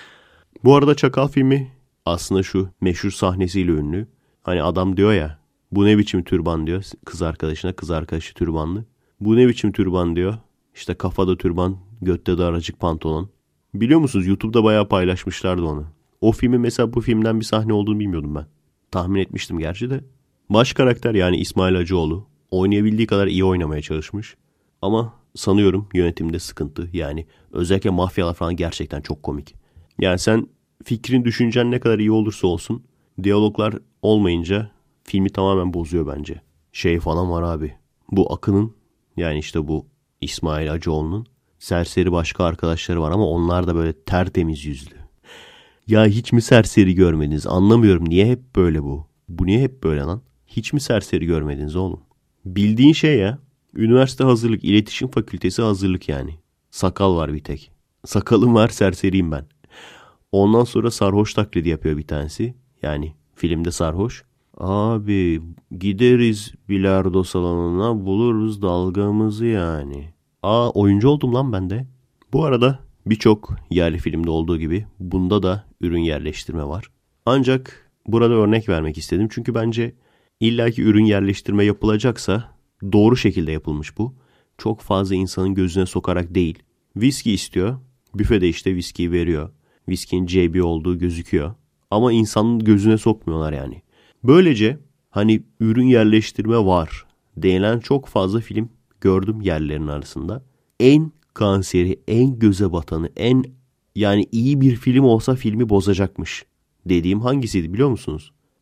Bu arada Çakal filmi aslında şu meşhur sahnesiyle ünlü. Hani adam diyor ya bu ne biçim türban diyor kız arkadaşına, kız arkadaşı türbanlı. Bu ne biçim türban diyor. İşte kafada türban, götte de aracık pantolon. Biliyor musunuz YouTube'da bayağı paylaşmışlardı onu. O filmi mesela bu filmden bir sahne olduğunu bilmiyordum ben. Tahmin etmiştim gerçi de. Baş karakter yani İsmail Hacıoğlu oynayabildiği kadar iyi oynamaya çalışmış. Ama sanıyorum yönetimde sıkıntı. Yani özellikle mafyalar falan gerçekten çok komik. Yani sen fikrin, düşüncen ne kadar iyi olursa olsun diyaloglar olmayınca filmi tamamen bozuyor bence. Şey falan var abi. Bu Akın'ın yani işte bu İsmail Hacıoğlu'nun serseri başka arkadaşları var ama onlar da böyle tertemiz yüzlü. Ya hiç mi serseri görmediniz? Anlamıyorum niye hep böyle bu? Bu niye hep böyle lan? Hiç mi serseri görmediniz oğlum? Bildiğin şey ya. Üniversite hazırlık, iletişim fakültesi hazırlık yani. Sakal var bir tek. Sakalım var serseriyim ben. Ondan sonra sarhoş taklidi yapıyor bir tanesi. Yani filmde sarhoş. Abi gideriz bilardo salonuna buluruz dalgamızı yani. Oyuncu oldum lan ben de. Bu arada birçok yerli filmde olduğu gibi bunda da ürün yerleştirme var. Ancak burada örnek vermek istedim. Çünkü bence illaki ürün yerleştirme yapılacaksa doğru şekilde yapılmış bu. Çok fazla insanın gözüne sokarak değil. Viski istiyor. Büfede işte viskiyi veriyor. Viskinin JB olduğu gözüküyor. Ama insanın gözüne sokmuyorlar yani. Böylece hani ürün yerleştirme var denilen çok fazla film gördüm yerlerin arasında. En kanseri, en göze batanı, en yani iyi bir film olsa filmi bozacakmış dediğim hangisiydi biliyor musunuz?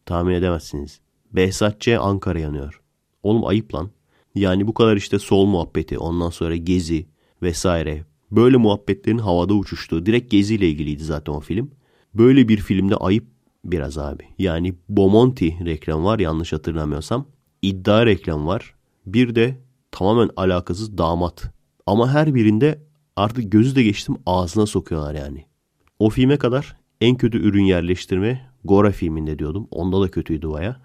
Tahmin edemezsiniz. Behzat Ç. Ankara yanıyor. Oğlum ayıp lan. Yani bu kadar işte sol muhabbeti, ondan sonra Gezi vesaire. Böyle muhabbetlerin havada uçuştuğu, direkt Gezi ile ilgiliydi zaten o film. Böyle bir filmde ayıp biraz abi. Yani Bomonti reklam var yanlış hatırlamıyorsam. İddia reklam var. Bir de tamamen alakasız damat. Ama her birinde artık gözü de geçtim ağzına sokuyorlar yani. O filme kadar en kötü ürün yerleştirme Gora filminde diyordum. Onda da kötüydü baya.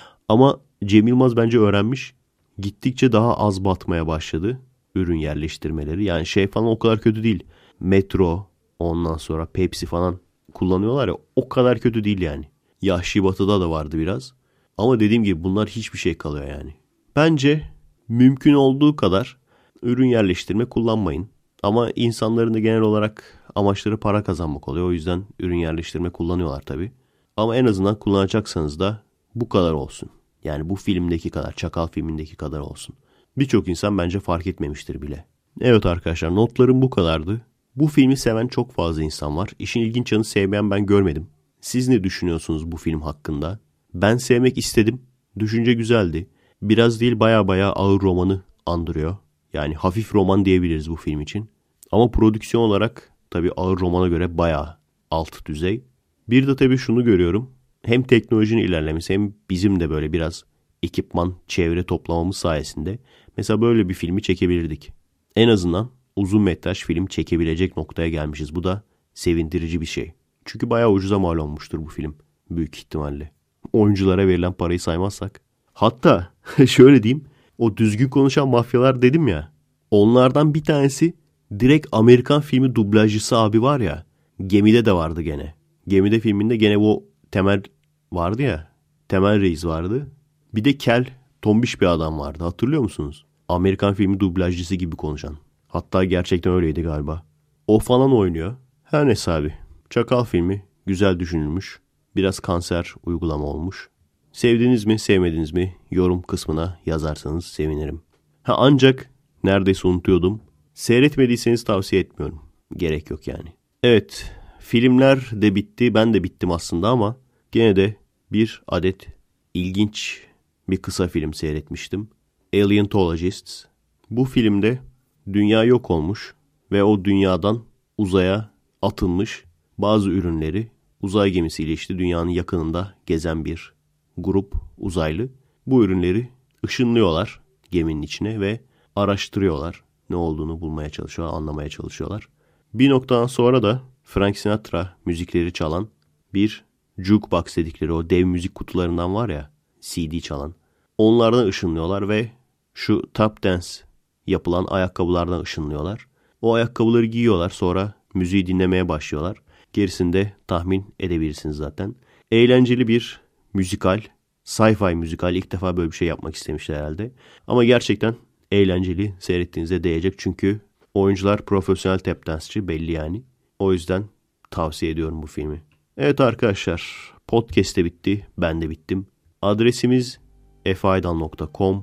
Ama Cem Yılmaz bence öğrenmiş. Gittikçe daha az batmaya başladı ürün yerleştirmeleri. Yani şey falan o kadar kötü değil. Metro, ondan sonra Pepsi falan kullanıyorlar ya, o kadar kötü değil yani. Yahşi Batı'da da vardı biraz. Ama dediğim gibi bunlar hiçbir şey kalıyor yani. Bence mümkün olduğu kadar ürün yerleştirme kullanmayın. Ama insanların da genel olarak amaçları para kazanmak oluyor. O yüzden ürün yerleştirme kullanıyorlar tabii. Ama en azından kullanacaksanız da bu kadar olsun. Yani bu filmdeki kadar, Çakal filmindeki kadar olsun. Birçok insan bence fark etmemiştir bile. Evet arkadaşlar, notlarım bu kadardı. Bu filmi seven çok fazla insan var. İşin ilginç yanı sevmeyen ben görmedim. Siz ne düşünüyorsunuz bu film hakkında? Ben sevmek istedim. Düşünce güzeldi. Biraz değil baya ağır romanı andırıyor. Yani hafif roman diyebiliriz bu film için. Ama prodüksiyon olarak tabii ağır romana göre baya alt düzey. Bir de tabii şunu görüyorum. Hem teknolojinin ilerlemesi hem bizim de böyle biraz ekipman, çevre toplamamız sayesinde mesela böyle bir filmi çekebilirdik. En azından uzun metraj film çekebilecek noktaya gelmişiz. Bu da sevindirici bir şey. Çünkü bayağı ucuza mal olmuştur bu film büyük ihtimalle. Oyunculara verilen parayı saymazsak. Hatta şöyle diyeyim, o düzgün konuşan mafyalar dedim ya, onlardan bir tanesi direkt Amerikan filmi dublajcısı abi var ya, Gemide de vardı gene. Gemide filminde gene o Temel vardı ya, Temel Reis vardı. Bir de kel, tombiş bir adam vardı, hatırlıyor musunuz? Amerikan filmi dublajcısı gibi konuşan. Hatta gerçekten öyleydi galiba. O falan oynuyor. Her neyse abi. Çakal filmi güzel düşünülmüş. Biraz kanser uygulama olmuş. Sevdiniz mi sevmediniz mi yorum kısmına yazarsanız sevinirim. Ancak neredeyse unutuyordum. Seyretmediyseniz tavsiye etmiyorum. Gerek yok yani. Evet, filmler de bitti. Ben de bittim aslında ama gene de bir adet ilginç bir kısa film seyretmiştim. Alientologists. Bu filmde dünya yok olmuş ve o dünyadan uzaya atılmış bazı ürünleri uzay gemisiyle işte dünyanın yakınında gezen bir grup uzaylı. Bu ürünleri ışınlıyorlar geminin içine ve araştırıyorlar. Ne olduğunu bulmaya çalışıyorlar, anlamaya çalışıyorlar. Bir noktadan sonra da Frank Sinatra müzikleri çalan bir jukebox dedikleri o dev müzik kutularından var ya, CD çalan. Onlardan ışınlıyorlar ve şu tap dance yapılan ayakkabılardan ışınlıyorlar. O ayakkabıları giyiyorlar, sonra müziği dinlemeye başlıyorlar. Gerisini de tahmin edebilirsiniz zaten. Eğlenceli bir müzikal, sci-fi müzikal. İlk defa böyle bir şey yapmak istemişler herhalde. Ama gerçekten eğlenceli, seyrettiğinize değecek. Çünkü oyuncular profesyonel tap dance'çı belli yani. O yüzden tavsiye ediyorum bu filmi. Evet arkadaşlar, podcast de bitti, ben de bittim. Adresimiz efeaydal.com,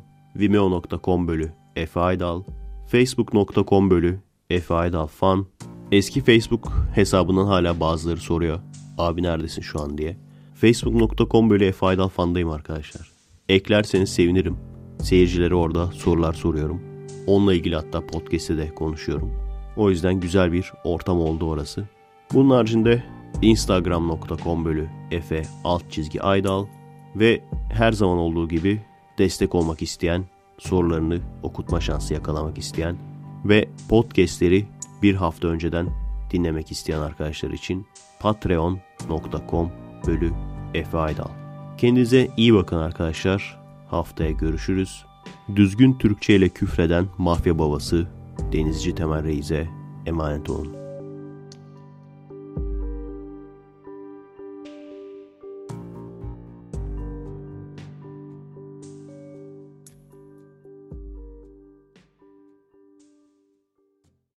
vimeo.com/efeaydal, facebook.com/efeaydalfan. Eski Facebook hesabından hala bazıları soruyor, abi neredesin şu an diye. facebook.com/efeaydalfandayım arkadaşlar. Eklerseniz sevinirim. Seyircilere orada sorular soruyorum. Onunla ilgili hatta podcast'te de konuşuyorum. O yüzden güzel bir ortam oldu orası. Bunun haricinde instagram.com/efe_aydal ve her zaman olduğu gibi destek olmak isteyen, sorularını okutma şansı yakalamak isteyen ve podcastleri bir hafta önceden dinlemek isteyen arkadaşlar için patreon.com/efeaydal. Kendinize iyi bakın arkadaşlar. Haftaya görüşürüz. Düzgün Türkçe ile küfreden mafya babası Denizci Temel Reis'e emanet olun.